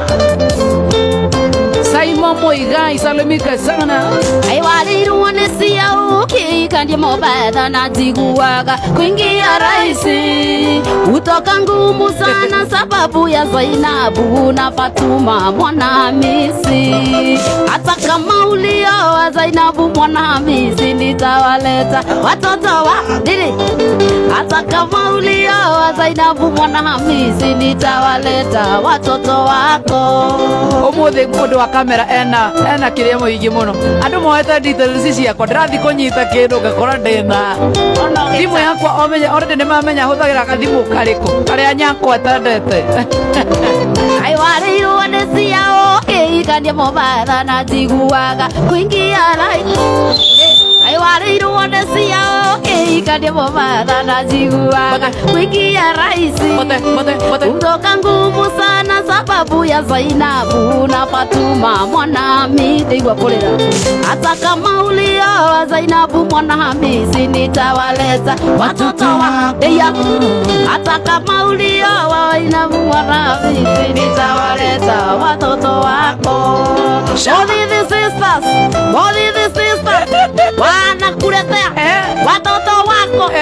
Simon Moigai salimika sana. Aiwaliru nesia uki kandi mobada na jiguaga kuingia raisi. Utoka ngumu sana sababu ya Zainabu na Fatuma Mwanamisi. Hata kama ulioa Zainabu Mwanamisi nitawaleta watoto wa dili. Hata kama ulioa Zainabu Mwanamisi nitawaleta watoto wako. Omothe mundu wa kamera ena kiria muingi muno. Andu moeta details ciakwa ndirathi kunyita kindu ngakora ndina thimu yakwa omenya already ni mamenya huthagira kathimu kariku karia nyakwa tandete. Aiwariru nesia uki kandi mobada na jiguaga kuingia raisi. Aiwariru nesia uki kandi mobada na jiguaga kuingia raisi. Utoka ngumu sana sababu ya Zainabu na Fatuma Mwanamisi igwa kulira. Hata kama ulioa Zainabu Mwanamisi nitawaleta watoto wa deya. Hata kama ulioa Zainabu Mwanamisi nitawaleta watoto wako. Only the sisters wanakuletea watoto wako.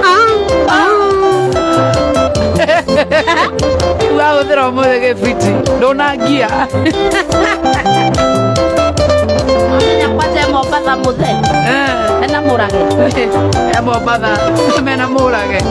Wow, they're almost like fiti. Don't agia. Nyakwaje mobada muthe. Ena murage. Mobada. Mena murage.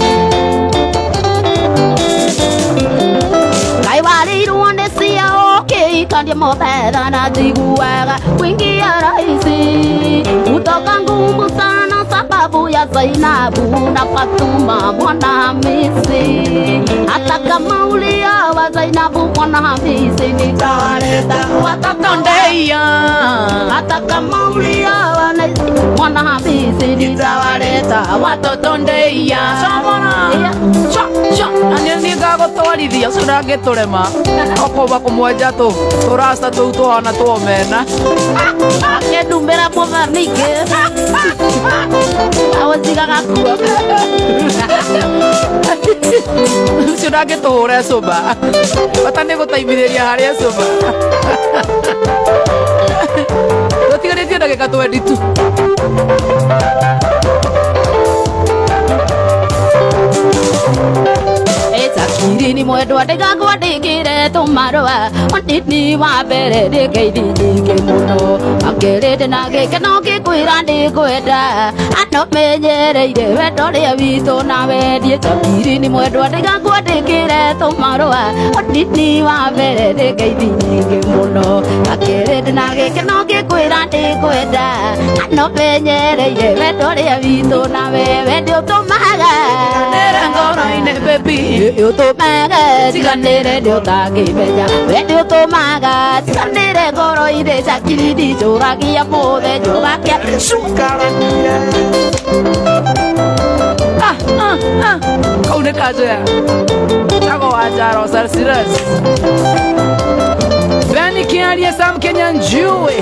Aiwaliru nesia uki kandi mobada na jiguaga kuingia raisi. Utoka ngumu sana sababu ya Zainabu na Fatuma Mwanamisi. Hata kama ulioa Zainabu Mwanamisi nitawaleta watoto ndeya. Hata kama ulioa Mwanamisi nitawaleta watoto ndeya. Nani ngagutwarithia cundangiturema okoba kumwenja tu turasta tu tuhana twomena akendumbira muthanike awazigaga kuo cundangituhure cuba bata ni gutaimithĩria harĩa cuba tutiganĩtie ndagĩka 22. Kirini mwendwa ndegagwa ndikire tumarwa ondini wa mbere ndikeithithike muno akerete na gikeno gikwira ndikwenda ano menyereire wendo ria witu na wendie. Kirini mwendwa ndegagwa ndikire tumarwa ondini wa mbere ndikeithithike muno akerete na gikeno gikwira ndikwenda ano menyereire wendo ria witu na wendie utumaga ngoro-inĩ baby utumaga tiganire ndio takimenya wendi utumaga tiganire ngoro-inĩ cakirindi njũragia mũthe njũgakia cukarania. Kau nĩ kanjoya chago wa Njaro Sarciras Beni Kiaria Sam Kenya njue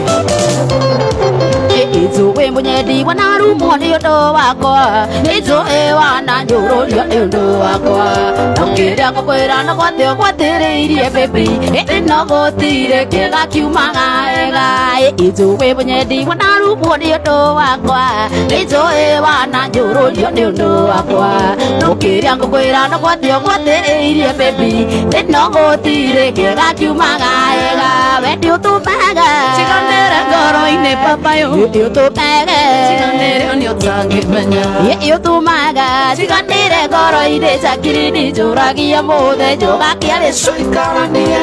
Ijuwe munyendi wanarumwo ni undu wakwa Ijuwe wananyururio ni undu wakwa Nokĩrĩa ngũkwĩra no gwathĩ ũgwathĩrĩirie baby no gũtirĩ kĩega kiumaga wega Ijuwe munyendi wanarumwo ni undu wakwa Ijuwe wananyururio ni undu wakwa Nokĩrĩa ngũkwĩra no gwathĩ ũgwathĩrĩirie baby no gũtirĩ kĩega kiumaga wega wendi ũtũmaga Tiganĩre ngoro-inĩ papayo utumaga tiganĩre nĩ ũtangĩmenya utumaga tiganĩre ngoro-inĩ cakirindi njũragia mũthe njũgakia rĩcuikarania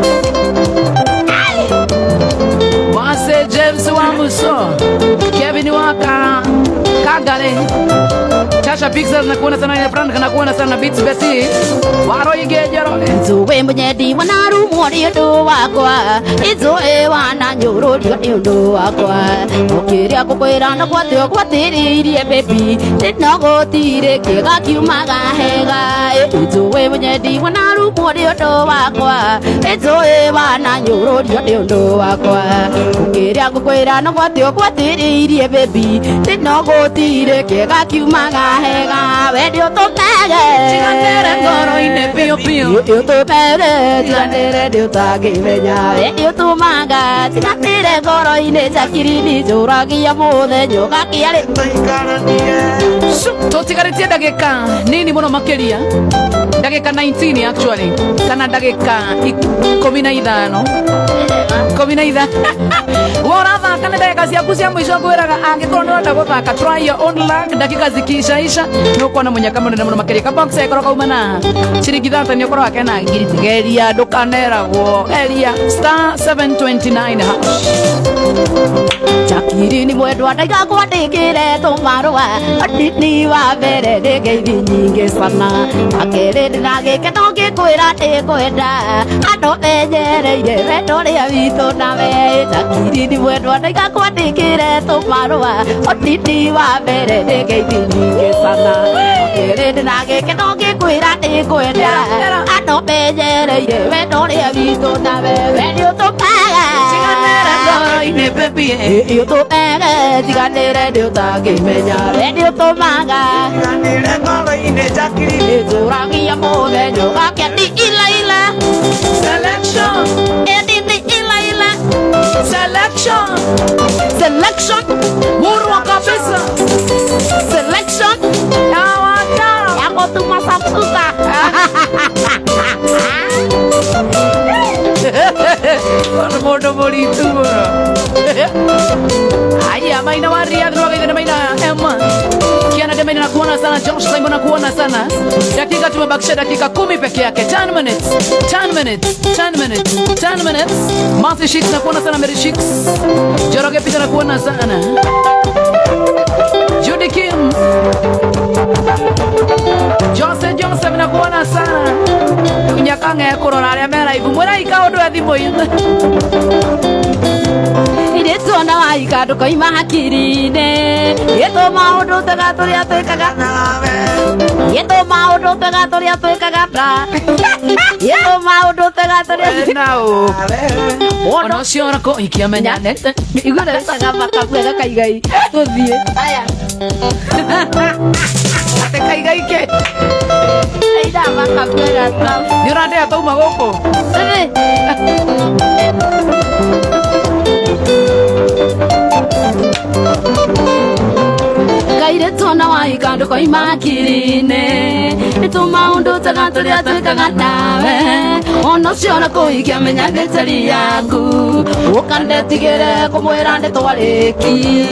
Wase James wa Muso Kevin wa Kangare Shasha Pixels na kuona sana, Frank na kuona sana, Beats Besi waro igejero Zuwe mwenye wanaru mwori ndo wakwa Izoe wana nyoro ndo wakwa Okiria kukwera na kwatio kwatiririe baby Tinogo tire kega kiumaga hega Izoe mwenye wanaru mwori ndo wakwa Izoe wana nyoro ndo wakwa Okiria kukwera na kwatio kwatiririe baby Tinogo tire kega kiumaga hega Wedio totege Chiganere ngoro ine pio pio Yo to pere tiganere dio tagimenya Yo to maga tiganere ngoro ine jakiri ni joragi ya mothe nyoga kiale Totigaritie dagika nini muno makeria dagika 19 actually kana dagika 15 15 Wora kana dagika ciaku cia mwisho kwiraga angikorwo ni urenda guthaka try your own luck dakika zikishaisha no kuona munyaka munene muno makeria ka box ekoro kaumana ciringi thanta ni ukorwo akena ngiri tigeria ndukaneragwo eria *729 hash Jakiri ni mwendwa ndaiga kwandikire tumarua atini wa mbere ndigeithi nyingi sana akere ndinagikeno ngikwira ndikwenda andu enyereire wendo ria witu nawe Jakiri ni mwendwa ndaiga kwandikire tumarua atini wa mbere ndigeithi nyingi sana akere ndinagikeno ngikwira ndikwenda andu enyereire wendo ria witu nawe wendi utupaga ine baby Yo to pere tiganere dio tagimenya Dio to maga tiganere ngoro ine jakiri Zuragi ya mode nyoga keti ila selection Editi ila Selection Murwa kabisa Selection Yako tu masaputa Modo bolitu Aya maina waria droga ina maina Emma Kiana de maina kuona sana Josh Simon kuona sana dakika tumebakisha dakika 10 peke yake 10 minutes Martha Shicks na kuona sana Mary Shicks Joroge pita na kuona sana Judy Kim Joseph na kuona sana Unyakanga ya korona aria mera ibu mwera ikaondo ya thimo ina Ide tuona wa ikado koima hakirine Yeto maundu tegatoria twekaga Yeto maundu tegatoria twekaga Yeto maundu tegatoria Nao Ono ciora ko ikiamenya nete Igure saga makabuega kaigai tuthie aya Ate kaigai ke Aida makabuega Ni urande atauma goko Kaire tona wa ikando koi makirine Ito maundu tegatoria twekaga nawe Ono ciona kuikia menya ndetari yaku Ukandetigire kumwira nditwariki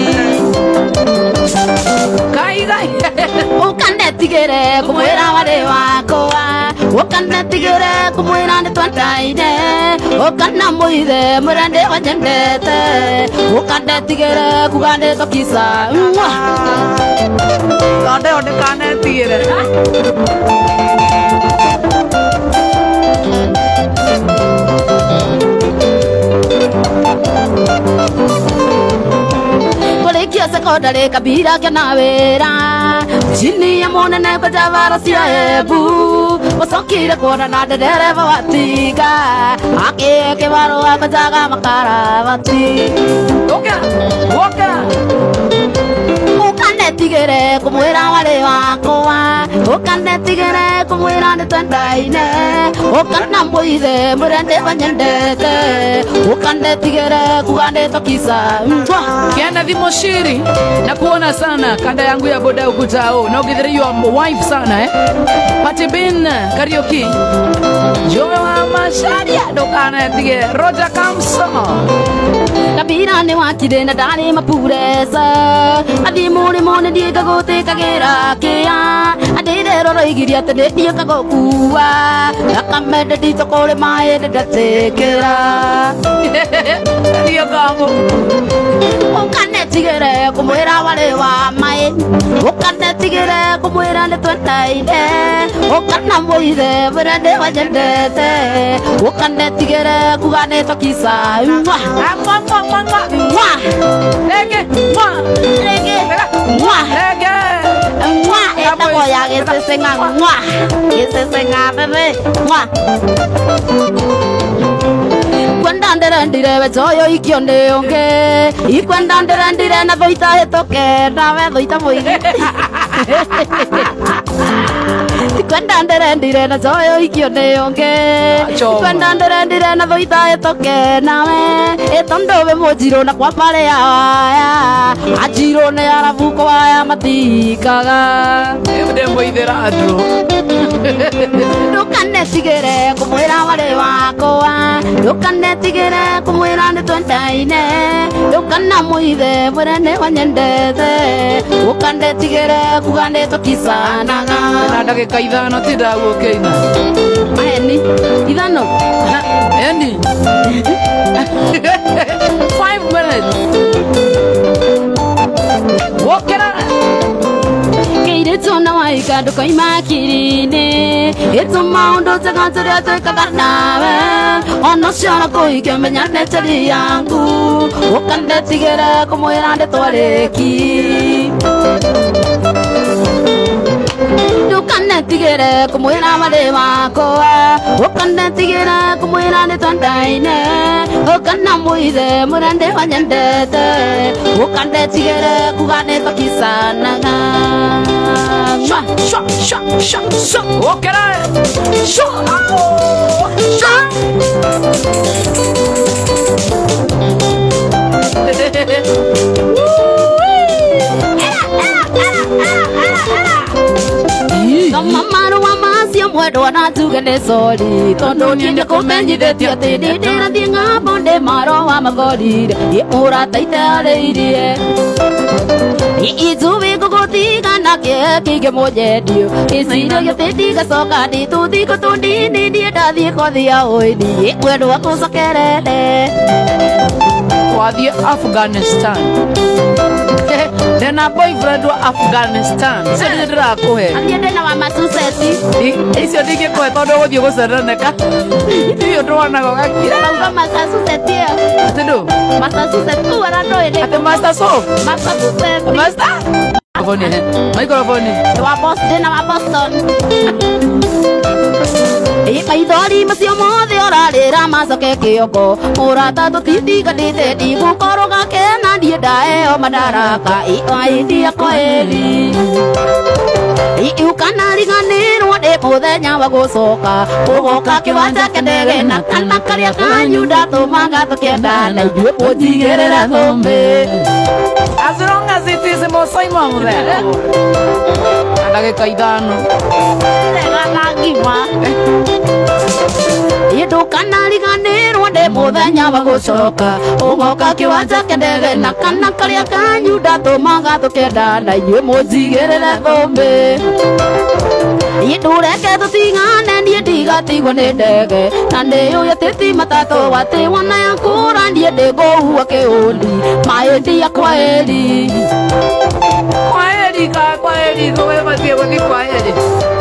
Kaigai Ukandetigire kumwira wari wakwa Ukandetigire kumwira nditwandaine Ukana muithe mwira ndi wanyendete Ukandetigire kuga nditokisa Konde onde kane tire Kulikia sekondari kabira kia na wira Chini ya monene kwa javara cia ebu Wasokire kuona na dereva wa tiga Ake kibaro wa kajaga makaravati Woka Ukandetigire kumwira wari wakwa Ukandetigire kumwira nditwendaine Ukana muithe mwira ndi wanyendete Ukandetigire kuga nditokisa Kiana thimo shiri na kuona sana kanda yangu ya boda ukutao na ugithiri your wife sana Pati bin karaoke Joe wa masharia dokana tige Roger Kamso Kabira ni wakire na ndari mapuresa Athi muri mone ndiga gutikagira kia Adire roro igiri atene ndiga gokua Akamende dito kore mae ndatekera Ndio kamo Ukane tigere kumwira wale wa mai ukane tigere kumwira ne twendaine ukana moire burande wajendete ukane tigere kugane tokisa lege eta koya gesesenga bebe Kwenda ndere bezoyo ikionde onge ikwenda ndere na thoita hetoke nawe thoita moigi Kwenda ndere na zoyo ikionde onge ikwenda ndere na thoita hetoke nawe etondo we mojiro na kwa pale ya ajiro ne arabu kwa ya matikaga ende moithera andro Dukane tigere kumwira wale wakwa Dukane tigere kumwira ne twendaine Dukana muithe burane wanyendete Dukane tigere kugane tokisanaga na ndagika ithano tindagukeina Eni ithano eni 5 minutes wokera Keiretsona waika ndukoima kirine Etuma undo tsekanturia twekaga nawe Ono ciana kuike menyane teri yangu Ukande tigere kumwira ndetwareki Dukane tigere kumwira wale wakwa Ukande tigere kumwira ndetwandaine Ukana muithe murande wanyendete Ukande tigere kugane tokisanaga Shwa okera Mamaru wa masio mwedo na tugene soli Tondo niende kumenyithete ati ndindira thinga bonde maro wa magorire Ura taite areirie Izuvi kukutika na kike mojedio Isiro yote gasoka di tuthi kutundi Ndiye dathi kothia oidi Mwedo wa kusokerele Wathie Afghanistan Dena boyfriend wa Afghanistan Icio nĩ ndĩrakũhe Andĩende wa Massachusetts Icio ndingĩkũhe tondũ gũthiĩ gũceraneka Icio ndũonaga gakira Lauga Massachusetts Atĩ ndũ Massachusetts tu wara ndoende Atĩ Master Soap Massachusetts Master Microphone wa Boston na wa Boston Maithori macio mothe orarĩra macoke kĩoko Mũrata tũtitiganĩte ndigũkorwo kena ndiĩ ndaheo madaraka Iwaindia kweli Iukanariganĩrwo ndĩ mũthenya wa gũcoka Ũgoka kĩwanja kĩa ndege na kana karĩa kanyu ndatũmaga tũkĩenda na ithuĩ mũnjigĩrĩre thũmbĩ As long as it is Mosaimam there ndagĩka ithano Rega na ngima Ndũkanariganĩrwo ndĩ mũthenya wa gũcoka Ũgoka kĩwanja kĩa ndege na kana karĩa kanyu ndatũmaga tũkĩenda na ithuĩ mũnjigĩrĩre thũmbĩ Ndũreke tũtigane niĩ ndigatigwo nĩ ndege Na ndĩũĩ atĩ ti matatũ atĩ wana yakũra niĩ ndĩngũhua kĩũndi Maĩ ndia kwaheri Kwaheri Gũwe matie gũthiĩ kwaheri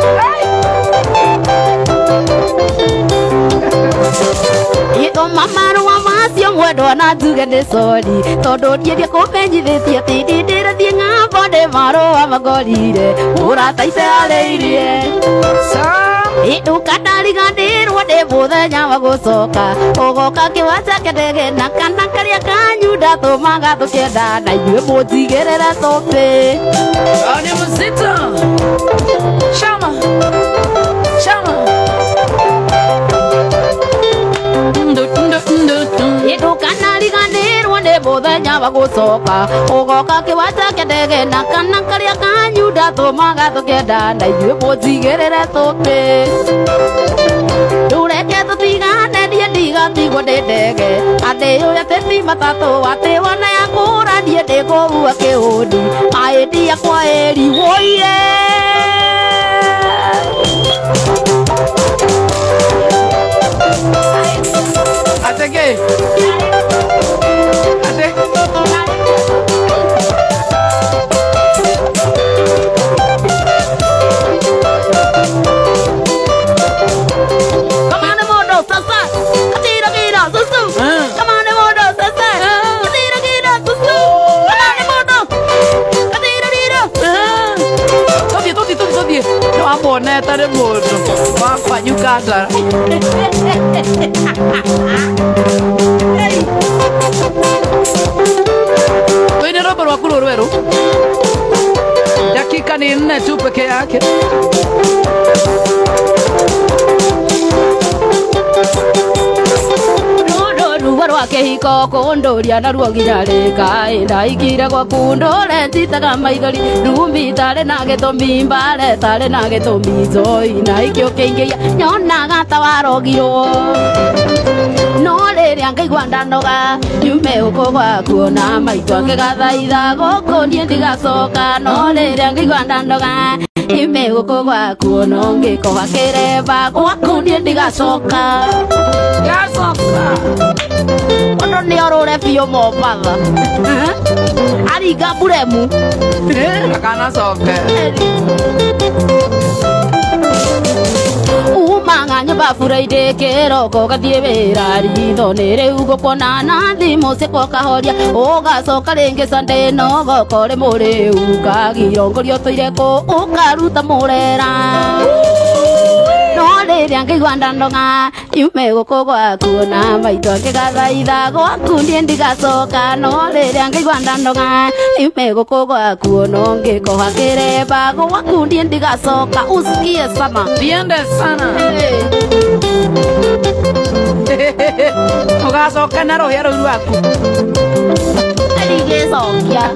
Mamaru wa macio mwendwa na njuge nĩ sori Tondũ ndiendie kũmenyithĩtie atĩ ndindĩre thiĩ ng'ambo ndĩ marũa magorire Mũrataice arĩirie Ndũkanariganĩrwo ndĩ mũthenya wa gũcoka Ũgoka kĩwanja kĩa ndege na kana karĩa kanyu ndatũmaga tũkĩenda na ithuĩ mũnjigĩrĩre thũmbĩ Ni mzito Shama Ndũkanariganĩrwo nĩ mũthenya wa gũcoka Ũgoka kĩwanja kĩa ndege na kana karĩa kanyu ndatũmaga tũkĩenda na ithuĩ mũnjigĩrĩre thũmbĩ Ndũreke tũtigane niĩ ndigatigwo nĩ ndege Andĩũĩ atĩ ti matatũ atĩ wana yakũra niĩ ndĩngũhua kĩũndi Maĩ ndia kwaheri woiye Ateke gata. Wene robo wa kulorwero. Dakika ni 4 tu peke yake. Ruwa kehiko kondoria na ruo nginyarika enda ikire kwa kundore titaga maithori rumbi tare na getomi mbare tare na getomi zoi na ikio keingeia nyonaga tawarogiro no riria ngaigua ndanoga nyume uko gwaku na maitho angegathaitha goko nie ndigacoka no riria ngaigua ndanoga nyume uko gwaku no ngikoha kireba gwaku nie ndigacoka Ono ni orore pio Mombasa. Ari gaburemu. Akana soke. Umanga nyumba furaide keroko gathie wira ritho nere ugo kona na thimu cekwo kahoria ugacoka ringi Sunday no gokore muri ukagirongorio toire ko ukaruta murera no riria ngaigua ndanoga yume guku gwaku na maitho angigathaitha gwaku ndie ndigacoka no riria ngaigua ndanoga yume guku gwaku no ngikoha kireba gwaku ndie ndigacoka usikie sana Viende sana. Ugacoka na roho ya rũi rwaku. Ndigicokia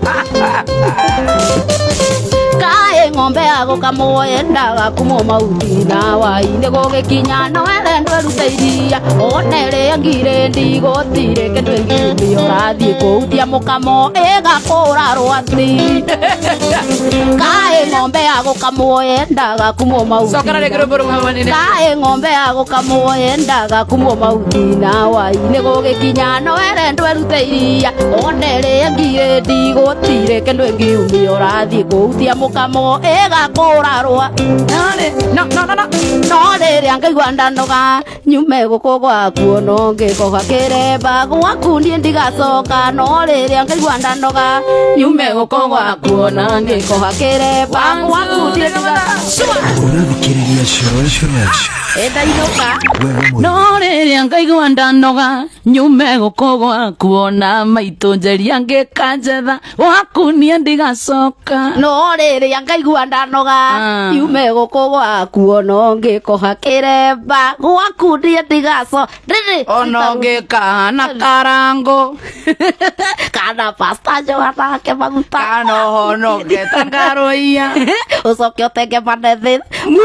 kae ng'ombe yago kamoyendaga kumo mauti na waine gogikinya no erendo eruteiria onere ngire ndigotire kendu ngiumbi orathie kuutia mukamo egakura rwatri kae ng'ombe yago kamoyendaga kumo mauti Sokara regero boro mwanene. kae ng'ombe yago kamoyendaga kumo mauti na waine gogikinya no erendo eruteiria onere ngire ndigotire kendu ngiumbi orathie kuutia mukamo egakura rwa No. no riria ngaigua ndanoga nyume guku gwaku no ngikoha kireba gwaku ndie ndigacoka no riria ngaigua ndanoga nyume guku gwaku no ngikoha kireba gwaku ndie ndigacoka Urathikiriria coro enda inoka No riria ngaigua ndanoga nyume guku gwaku na maitũ njeria ngĩkanjetha gwaku nie ndigacoka. no riria ngaigua ndanoga nyume guku gwaku no ngikoha kireba gwaku ndie ndigacoka riri Ono ngĩkahana karango kana pasta Johana ke maguta kana hono ngĩtangarũia ucoke utenge manethi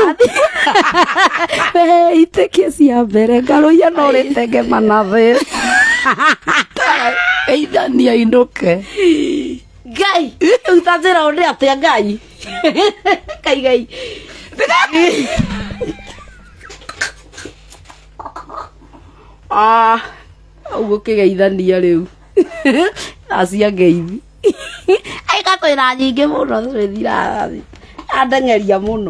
itekie cia mbere ngaruia no ritenge manathi eithania inũke. Ngai utanjira undi atia Ngai Ngai uguo kigeithania riu acia ngeithi aigatwira nyingi muno twithira andengeria muno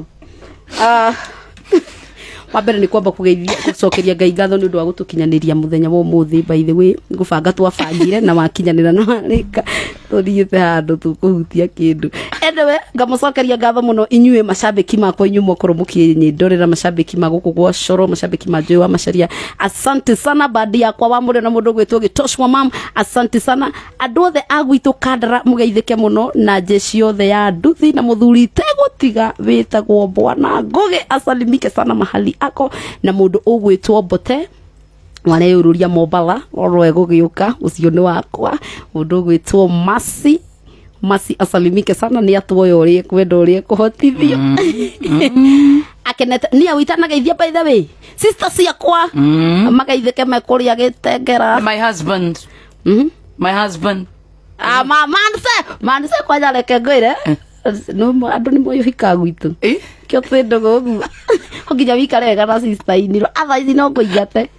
wambere ni kwamba kugeithia Ngai ngatho ni undu wa gutukinyaniria muthenya wa umuthi. By the way ngubanga twabangire na wakinyanira na rika tuthiite handu tukuhutia kindu endewe ngamucokeria ngatho muno inyue mashabiki makwa inyuĩ mokoromukie nyindorera mashabiki maguku gwa Coro mashabiki majoi wa Macharia asante sana badi yakwa wa muri na mundu gwitwo Gitoshwa mam asante sana andu othe agwitu Kandara mugeithike muno na jeshi othe ya nduthi na muthuri tegutiga witagwo Bwana Ngugi asalimike sana mahali ako na mundu ugwitwo Bote wareururia Mobala orwe gugiuka ucio ni wakwa mundu ugwitwo Masi asalimike sana ni atuoyo uri kwenda uri kuhotithio akenete ni awitana geithia by the way sister ciakwa magaithike mekuria gitengera My husband. My husband. manse kwaja reke ngwire no andu ni moyo hika gwitu kio twendo gogu oginya wikare kana sister iniro athaithi no ngoigate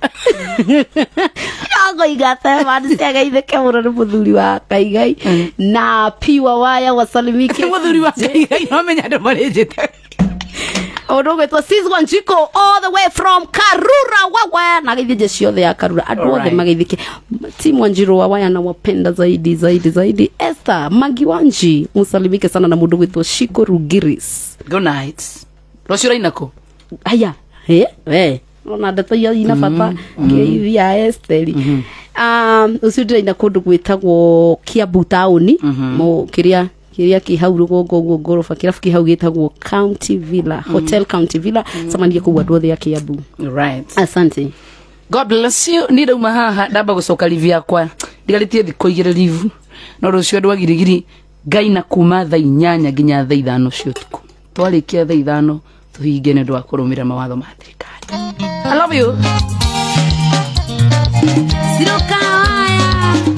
manse ageithike muno ni muthuri wa Kaigai na piwa waya wasalimike Muthuri wa Kaigai no menya andu marinjite. Odo gwetwa Sizwan Chiko all the way from Karura wawa na geithie jeshi othe ya Karura andu othe mageithike timu Wanjiru waya na wapenda zaidi Esther Magiwanji musalimike sana na mundu gwetwa Shiko Rugiris. Good night. Rocio rainako. Aya we ona ndeto ya ina bata ke ya Esteri ucio ndĩraina kũndũ gwĩtagwo Kiambu town mo kiria ki hau rũgongo ngoroba kirabu ki hau gĩtagwo County Villa Hotel County Villa samania kũu andũ othe ya Kiambu. Right, asante, God bless you. Ni ndauma haha ndamba gucoka live yakwa ndigaritie thikũ igĩrĩ live no rũcio andũ agirigiri Ngai na kuma thaa 8 nginya thaa 5 cia ũtukũ twarikia thaa 5 tuhinge nĩ ndwa kũrũmĩrĩra mawatho ma thirikari. I love you. Sirokaya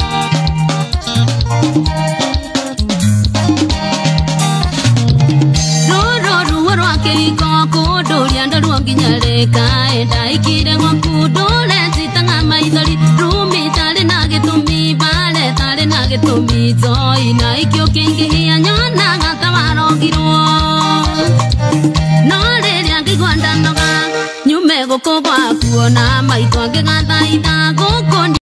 Roro rwake koko doria ndarwa nginyareka enda ikire gwaku dole zitanga maithori rumi tare na gĩtũmi bare tare na gĩtũmi zoi na ikio kingihia nyona gatawarogirwo no rĩrĩa ngĩigua ndanoga nyume gũkũ gwaku ona maitho ngĩgathaitha gũkũ